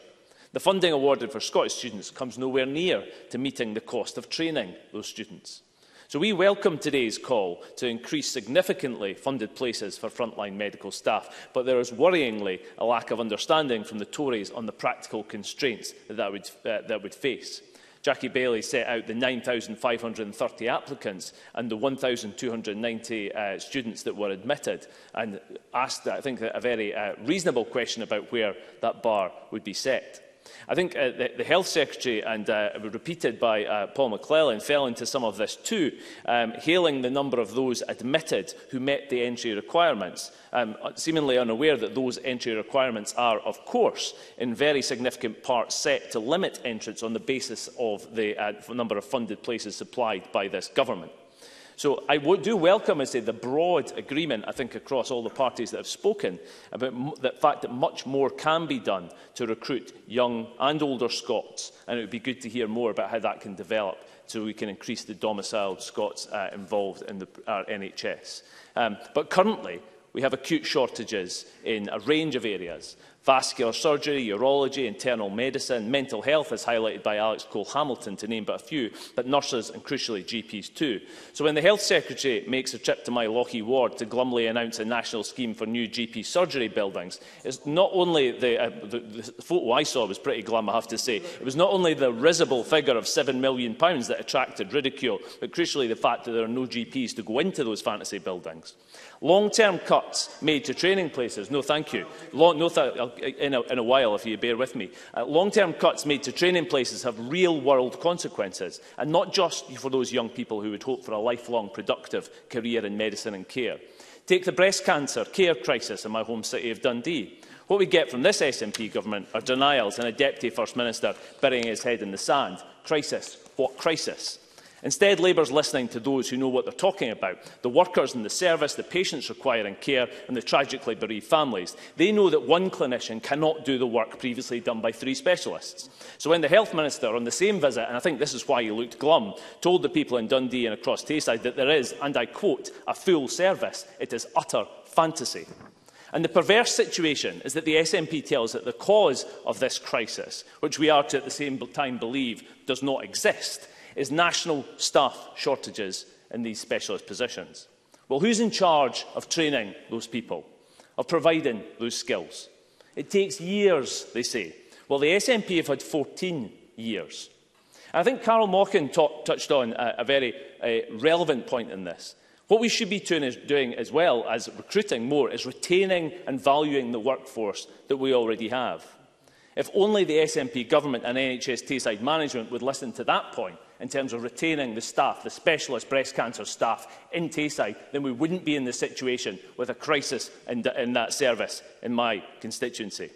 The funding awarded for Scottish students comes nowhere near to meeting the cost of training those students. So we welcome today's call to increase significantly funded places for frontline medical staff, but there is worryingly a lack of understanding from the Tories on the practical constraints that that would, uh, that would face. Jackie Bailey set out the nine thousand five hundred and thirty applicants and the one thousand two hundred and ninety uh, students that were admitted, and asked, I think, a very uh, reasonable question about where that bar would be set. I think uh, the, the Health Secretary, and uh, repeated by uh, Paul McClellan, fell into some of this too, um, hailing the number of those admitted who met the entry requirements, um, seemingly unaware that those entry requirements are, of course, in very significant part set to limit entrance on the basis of the uh, number of funded places supplied by this government. So I do welcome, I say, the broad agreement, I think, across all the parties that have spoken about the fact that much more can be done to recruit young and older Scots, and it would be good to hear more about how that can develop so we can increase the domiciled Scots uh, involved in the, our N H S. Um, but currently, we have acute shortages in a range of areas: vascular surgery, urology, internal medicine, mental health, as highlighted by Alex Cole-Hamilton, to name but a few, but nurses and, crucially, G Ps too. So when the Health Secretary makes a trip to my Lochie ward to glumly announce a national scheme for new G P surgery buildings, it's not only the, uh, the, the photo I saw was pretty glum, I have to say. It was not only the risible figure of seven million pounds that attracted ridicule, but crucially the fact that there are no G Ps to go into those fantasy buildings. Long-term cuts made to training places. No, thank you. Long, no th in, a, in a while, if you bear with me. Uh, Long-term cuts made to training places have real-world consequences, and not just for those young people who would hope for a lifelong productive career in medicine and care. Take the breast cancer care crisis in my home city of Dundee. What we get from this S N P government are denials and a Deputy First Minister burying his head in the sand. Crisis. What crisis? Instead, Labour is listening to those who know what they're talking about: the workers in the service, the patients requiring care, and the tragically bereaved families. They know that one clinician cannot do the work previously done by three specialists. So when the Health Minister, on the same visit, and I think this is why he looked glum, told the people in Dundee and across Tayside that there is, and I quote, a full service, it is utter fantasy. And the perverse situation is that the S N P tells that the cause of this crisis, which we are to at the same time believe does not exist, is national staff shortages in these specialist positions. Well, who's in charge of training those people, of providing those skills? It takes years, they say. Well, the S N P have had fourteen years. And I think Carol Mochan touched on a, a very uh, relevant point in this. What we should be doing, is, doing as well as recruiting more is retaining and valuing the workforce that we already have. If only the S N P government and N H S Tayside management would listen to that point in terms of retaining the staff, the specialist breast cancer staff in Tayside, then we wouldn't be in this situation with a crisis in, in that service in my constituency.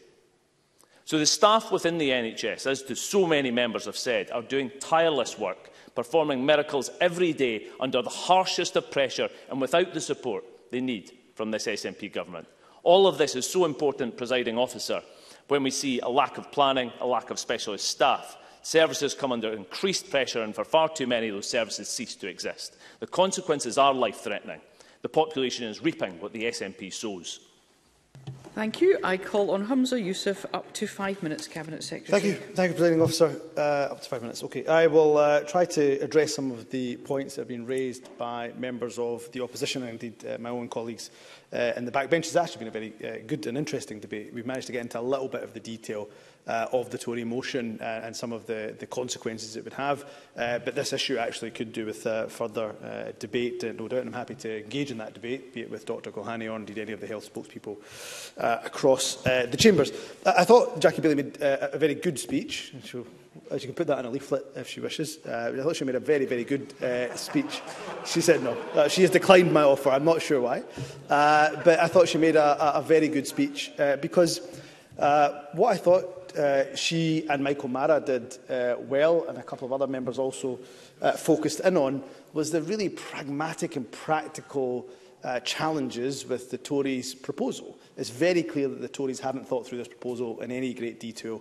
So the staff within the N H S, as to so many members have said, are doing tireless work, performing miracles every day under the harshest of pressure and without the support they need from this S N P government. All of this is so important, Presiding Officer, when we see a lack of planning, a lack of specialist staff. Services come under increased pressure, and for far too many of those services cease to exist. The consequences are life-threatening. The population is reaping what the S N P sows. Thank you. I call on Humza Yousaf. Up to five minutes, Cabinet Secretary. Thank you. Thank you, Presiding Officer. Uh, up to five minutes. Okay. I will uh, try to address some of the points that have been raised by members of the opposition and indeed uh, my own colleagues uh, in the backbench. It's actually been a very uh, good and interesting debate. We've managed to get into a little bit of the detail Uh, of the Tory motion uh, and some of the, the consequences it would have. Uh, but this issue actually could do with uh, further uh, debate, uh, no doubt, and I'm happy to engage in that debate, be it with Doctor Golhani or indeed any of the health spokespeople uh, across uh, the chambers. I, I thought Jackie Bailey made uh, a very good speech. She'll, she can put that in a leaflet if she wishes. Uh, I thought she made a very, very good uh, speech. She said no. Uh, she has declined my offer. I'm not sure why. Uh, but I thought she made a, a, a very good speech uh, because uh, what I thought Uh, she and Michael Mara did uh, well, and a couple of other members also uh, focused in on, was the really pragmatic and practical uh, challenges with the Tories' proposal. It's very clear that the Tories haven't thought through this proposal in any great detail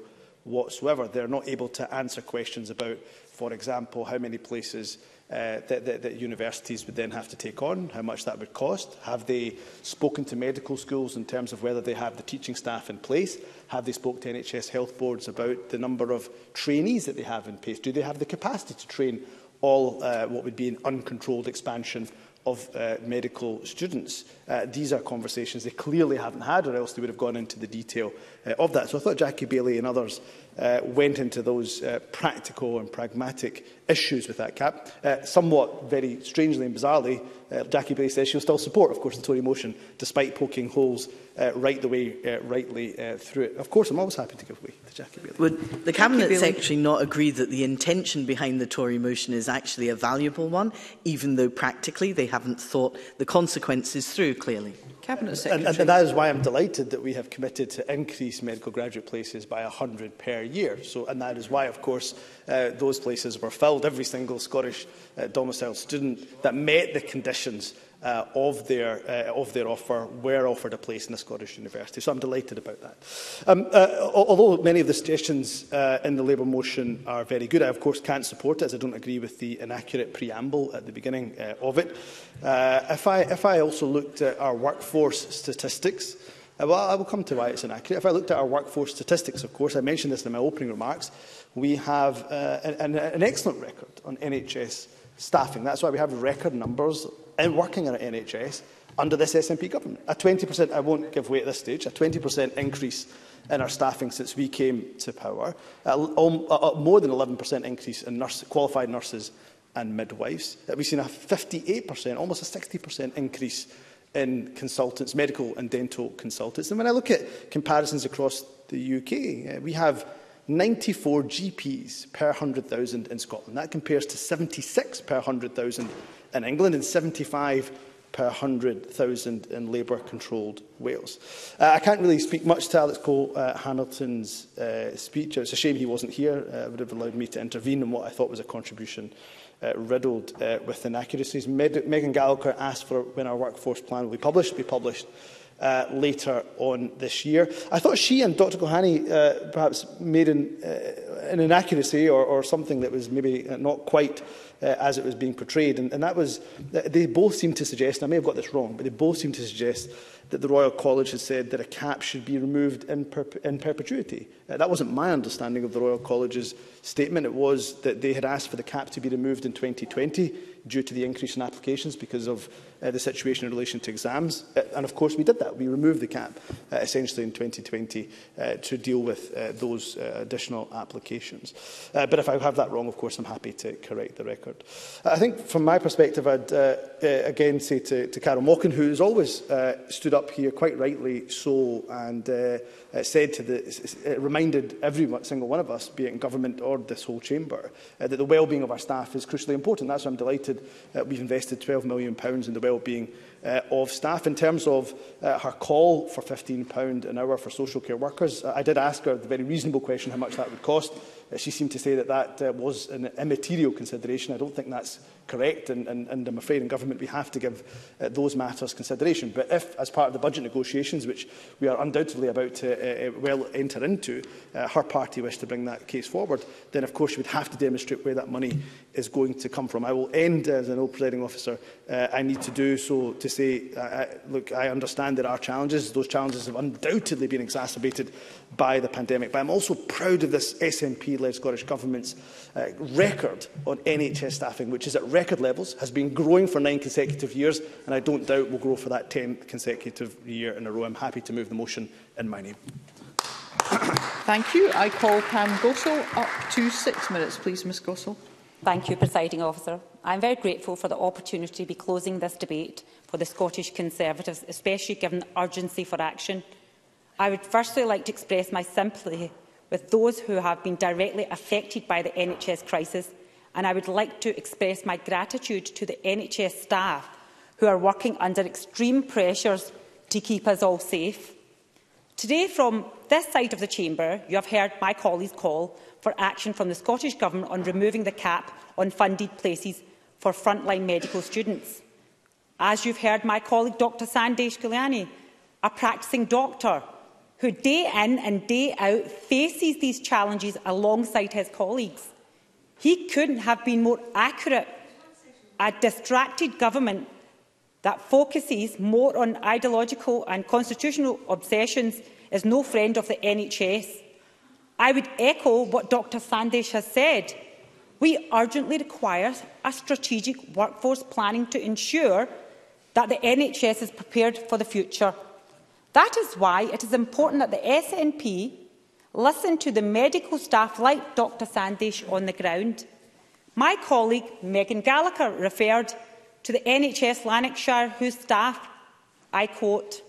whatsoever. They're not able to answer questions about, for example, how many places uh, that, that, that universities would then have to take on, how much that would cost. Have they spoken to medical schools in terms of whether they have the teaching staff in place? Have they spoken to N H S health boards about the number of trainees that they have in place? Do they have the capacity to train all uh, what would be an uncontrolled expansion of uh, medical students? Uh, these are conversations they clearly haven't had, or else they would have gone into the detail uh, of that. So I thought Jackie Baillie and others uh, went into those uh, practical and pragmatic issues with that cap. Uh, somewhat very strangely and bizarrely, uh, Jackie Baillie says she'll still support, of course, the Tory motion, despite poking holes uh, right the way, uh, rightly uh, through it. Of course, I'm always happy to give way to Jackie Baillie. Would the Cabinet Secretary not agree that the intention behind the Tory motion is actually a valuable one, even though practically they haven't thought the consequences through clearly? Cabinet Secretary. And, and that is why I'm delighted that we have committed to increase medical graduate places by one hundred per year. So, and that is why, of course, uh, those places were filled. Every single Scottish uh, domiciled student that met the conditions uh, of, their, uh, of their offer were offered a place in a Scottish university. So I'm delighted about that. Um, uh, although many of the suggestions uh, in the Labour motion are very good, I, of course, can't support it, as I don't agree with the inaccurate preamble at the beginning uh, of it. Uh, if, I, if I also looked at our workforce statistics, uh, well, I will come to why it's inaccurate. If I looked at our workforce statistics, of course, I mentioned this in my opening remarks, we have uh, an, an excellent record on N H S staffing. That's why we have record numbers in working in our N H S under this S N P government. A twenty percent, I won't give way at this stage, a twenty percent increase in our staffing since we came to power, a, a, a more than eleven percent increase in nurse, qualified nurses and midwives. We've seen a fifty-eight percent, almost a sixty percent increase in consultants, medical and dental consultants. And when I look at comparisons across the U K, uh, we have ninety-four G Ps per one hundred thousand in Scotland. That compares to seventy-six per one hundred thousand in England and seventy-five per one hundred thousand in Labour-controlled Wales. Uh, I can't really speak much to Alex Cole-Hamilton's uh, speech. It's a shame he wasn't here. Uh, it would have allowed me to intervene in what I thought was a contribution uh, riddled uh, with inaccuracies. Med Megan Gallagher asked for when our workforce plan will be published. It will be published Uh, later on this year. I thought she and Doctor Gohani uh, perhaps made an, uh, an inaccuracy or, or something that was maybe not quite uh, as it was being portrayed. And, and that was, they both seem to suggest, and I may have got this wrong, but they both seem to suggest that the Royal College has said that a cap should be removed in, perp in perpetuity. Uh, that wasn't my understanding of the Royal College's statement. It was that they had asked for the cap to be removed in twenty twenty due to the increase in applications because of uh, the situation in relation to exams. Uh, and of course we did that. We removed the cap uh, essentially in twenty twenty uh, to deal with uh, those uh, additional applications. Uh, but if I have that wrong, of course, I'm happy to correct the record. Uh, I think from my perspective, I'd uh, uh, again say to, to Carol Mockin, who has always uh, stood up here quite rightly so and uh, uh, said to the, uh, reminded every single one of us, be it in government or this whole chamber, uh, that the well-being of our staff is crucially important. That's why I'm delighted uh, we've invested twelve million pounds in the well-being uh, of staff. In terms of uh, her call for fifteen pounds an hour for social care workers, uh, I did ask her the very reasonable question how much that would cost. Uh, she seemed to say that that uh, was an immaterial consideration. I don't think that's correct, and, and, and I'm afraid in government we have to give uh, those matters consideration. But if, as part of the budget negotiations, which we are undoubtedly about to uh, uh, well enter into, uh, her party wished to bring that case forward, then of course you would have to demonstrate where that money is going to come from. I will end, as an old presiding officer, uh, I need to do so to say, uh, look, I understand there are challenges. Those challenges have undoubtedly been exacerbated by the pandemic. But I'm also proud of this S N P-led Scottish Government's uh, record on N H S staffing, which is at record levels, has been growing for nine consecutive years, and I don't doubt will grow for that tenth consecutive year in a row. I'm happy to move the motion in my name. Thank you. I call Pam Gossel up to six minutes, please, Miz Gossel. Thank you, Presiding Officer. I am very grateful for the opportunity to be closing this debate for the Scottish Conservatives, especially given the urgency for action. I would firstly like to express my sympathy with those who have been directly affected by the N H S crisis, and I would like to express my gratitude to the N H S staff who are working under extreme pressures to keep us all safe. Today, from this side of the chamber, you have heard my colleagues call for action from the Scottish Government on removing the cap on funded places for frontline medical students. As you've heard my colleague Doctor Sandesh Kalyani, a practising doctor who day in and day out faces these challenges alongside his colleagues. He couldn't have been more accurate. A distracted government that focuses more on ideological and constitutional obsessions is no friend of the N H S. I would echo what Doctor Sandesh has said. We urgently require a strategic workforce planning to ensure that the N H S is prepared for the future. That is why it is important that the S N P listen to the medical staff like Doctor Sandesh on the ground. My colleague Megan Gallagher referred to the N H S Lanarkshire, whose staff, I quote,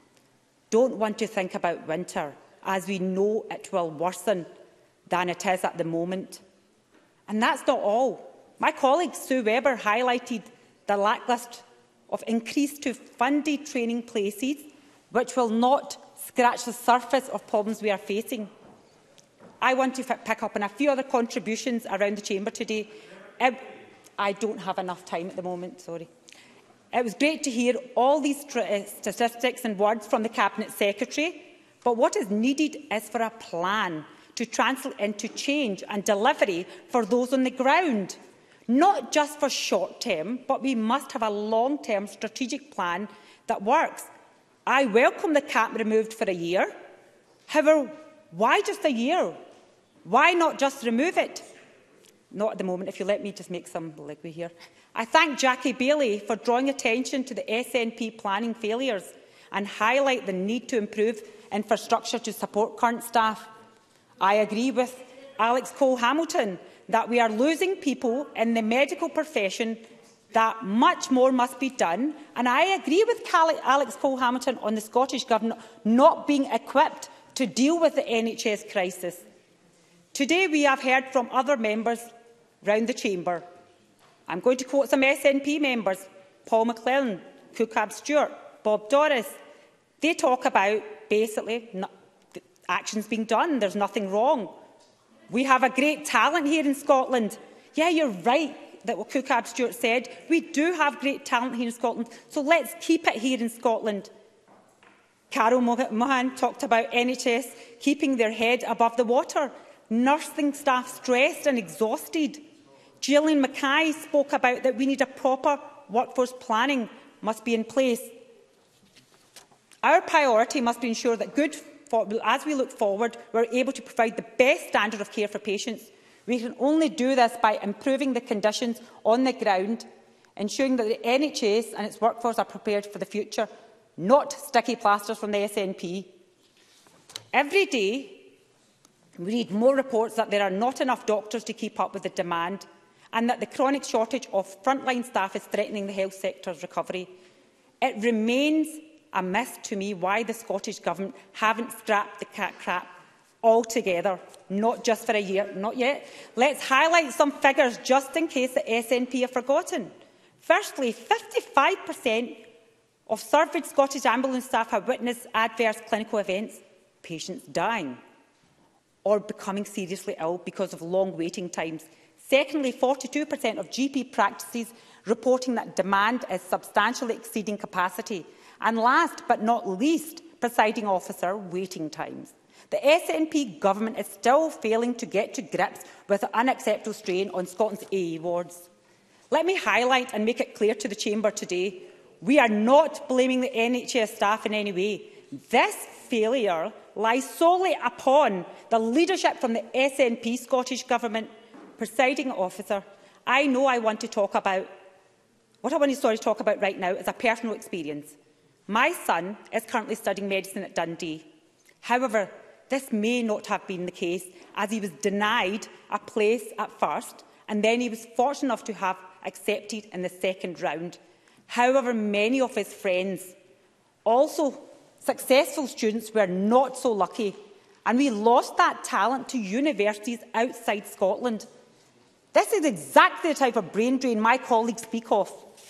don't want to think about winter, as we know it will worsen than it is at the moment. And that's not all. My colleague Sue Webber highlighted the lacklist of increase to funded training places, which will not scratch the surface of problems we are facing. I want to pick up on a few other contributions around the chamber today. It, I don't have enough time at the moment, sorry. It was great to hear all these statistics and words from the Cabinet Secretary, but what is needed is for a plan to translate into change and delivery for those on the ground. Not just for short term, but we must have a long-term strategic plan that works. I welcome the cap removed for a year. However, why just a year? Why not just remove it? Not at the moment, if you let me just make some leeway here. I thank Jackie Bailey for drawing attention to the S N P planning failures and highlight the need to improve infrastructure to support current staff. I agree with Alex Cole-Hamilton that we are losing people in the medical profession, that much more must be done, and I agree with Alex Cole-Hamilton on the Scottish Government not being equipped to deal with the N H S crisis. Today we have heard from other members round the chamber. I'm going to quote some S N P members, Paul McClellan, Cookab Stewart, Bob Doris. They talk about, basically, no, actions being done, there's nothing wrong. We have a great talent here in Scotland. Yeah, you're right that what Cookab Stewart said. We do have great talent here in Scotland, so let's keep it here in Scotland. Carol Mohan talked about N H S keeping their head above the water, nursing staff stressed and exhausted. Gillian Mackay spoke about that we need a proper workforce planning must be in place. Our priority must be ensure that good For, as we look forward, we are able to provide the best standard of care for patients. We can only do this by improving the conditions on the ground, ensuring that the N H S and its workforce are prepared for the future, not sticky plasters from the S N P. Every day, we read more reports that there are not enough doctors to keep up with the demand, and that the chronic shortage of frontline staff is threatening the health sector's recovery. It remains a myth to me why the Scottish Government haven't scrapped the cat crap altogether, not just for a year, not yet. Let's highlight some figures just in case the S N P have forgotten. Firstly, fifty-five per cent of surveyed Scottish ambulance staff have witnessed adverse clinical events, patients dying or becoming seriously ill because of long waiting times. Secondly, forty-two per cent of G P practices reporting that demand is substantially exceeding capacity. And last but not least, presiding officer, waiting times. The S N P government is still failing to get to grips with the unacceptable strain on Scotland's A E wards. Let me highlight and make it clear to the chamber today, we are not blaming the N H S staff in any way. This failure lies solely upon the leadership from the S N P Scottish Government. Presiding officer, I know I want to talk about, what I want to sorry, talk about right now is a personal experience. My son is currently studying medicine at Dundee. However, this may not have been the case, as he was denied a place at first, and then he was fortunate enough to have accepted in the second round. However, many of his friends, also successful students, were not so lucky, and we lost that talent to universities outside Scotland. This is exactly the type of brain drain my colleagues speak of.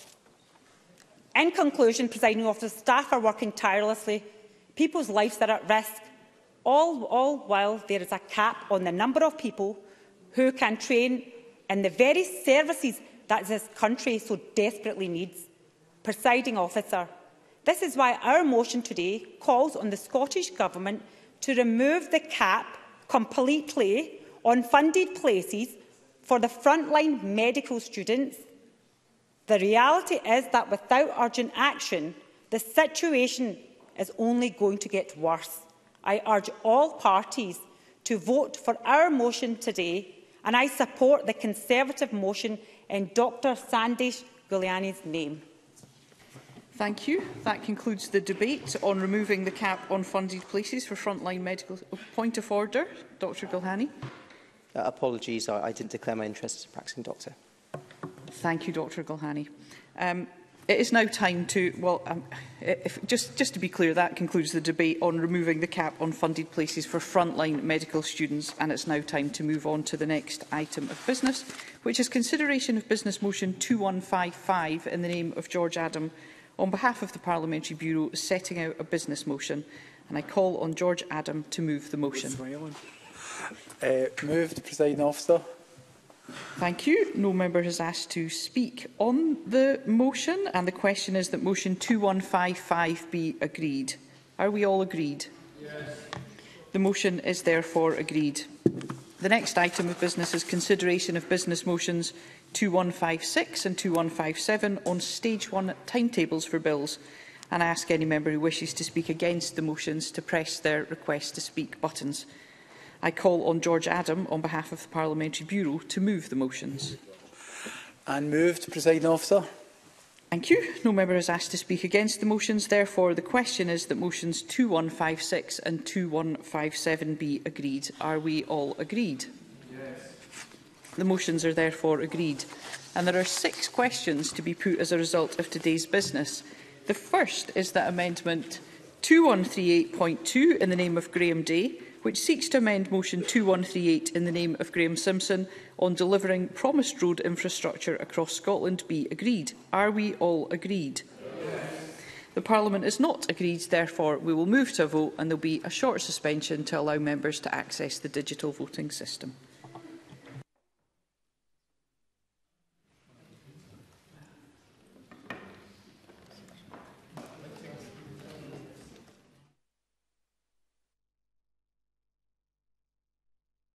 In conclusion, presiding officer, staff are working tirelessly. People's lives are at risk, all, all while there is a cap on the number of people who can train in the very services that this country so desperately needs. Presiding officer, this is why our motion today calls on the Scottish Government to remove the cap completely on funded places for the frontline medical students. The reality is that without urgent action, the situation is only going to get worse. I urge all parties to vote for our motion today, and I support the Conservative motion in Dr Sandesh Guliani's name. Thank you. That concludes the debate on removing the cap on funded places for frontline medical. Point of order, Dr Gulhani. Uh, apologies, I, I didn't declare my interest as a practising doctor. Thank you, Dr Gulhani. Um, it is now time to, well, um, if, just, just to be clear, that concludes the debate on removing the cap on funded places for frontline medical students, and it's now time to move on to the next item of business, which is consideration of business motion two one five five in the name of George Adam on behalf of the Parliamentary Bureau setting out a business motion. And I call on George Adam to move the motion. Uh, moved, Presiding Officer. Thank you. No member has asked to speak on the motion, and the question is that motion two one five five be agreed. Are we all agreed? Yes. The motion is therefore agreed. The next item of business is consideration of business motions two one five six and two one five seven on stage one timetables for bills, and I ask any member who wishes to speak against the motions to press their request to speak buttons. I call on George Adam on behalf of the Parliamentary Bureau to move the motions. And moved, Presiding Officer. Thank you. No member has asked to speak against the motions. Therefore, the question is that motions two one five six and two one five seven be agreed. Are we all agreed? Yes. The motions are therefore agreed. And there are six questions to be put as a result of today's business. The first is that amendment two one three eight point two in the name of Graham Day, which seeks to amend motion two one three eight in the name of Graham Simpson on delivering promised road infrastructure across Scotland, be agreed. Are we all agreed? Yes. The Parliament is not agreed, therefore we will move to a vote, and there will be a short suspension to allow members to access the digital voting system.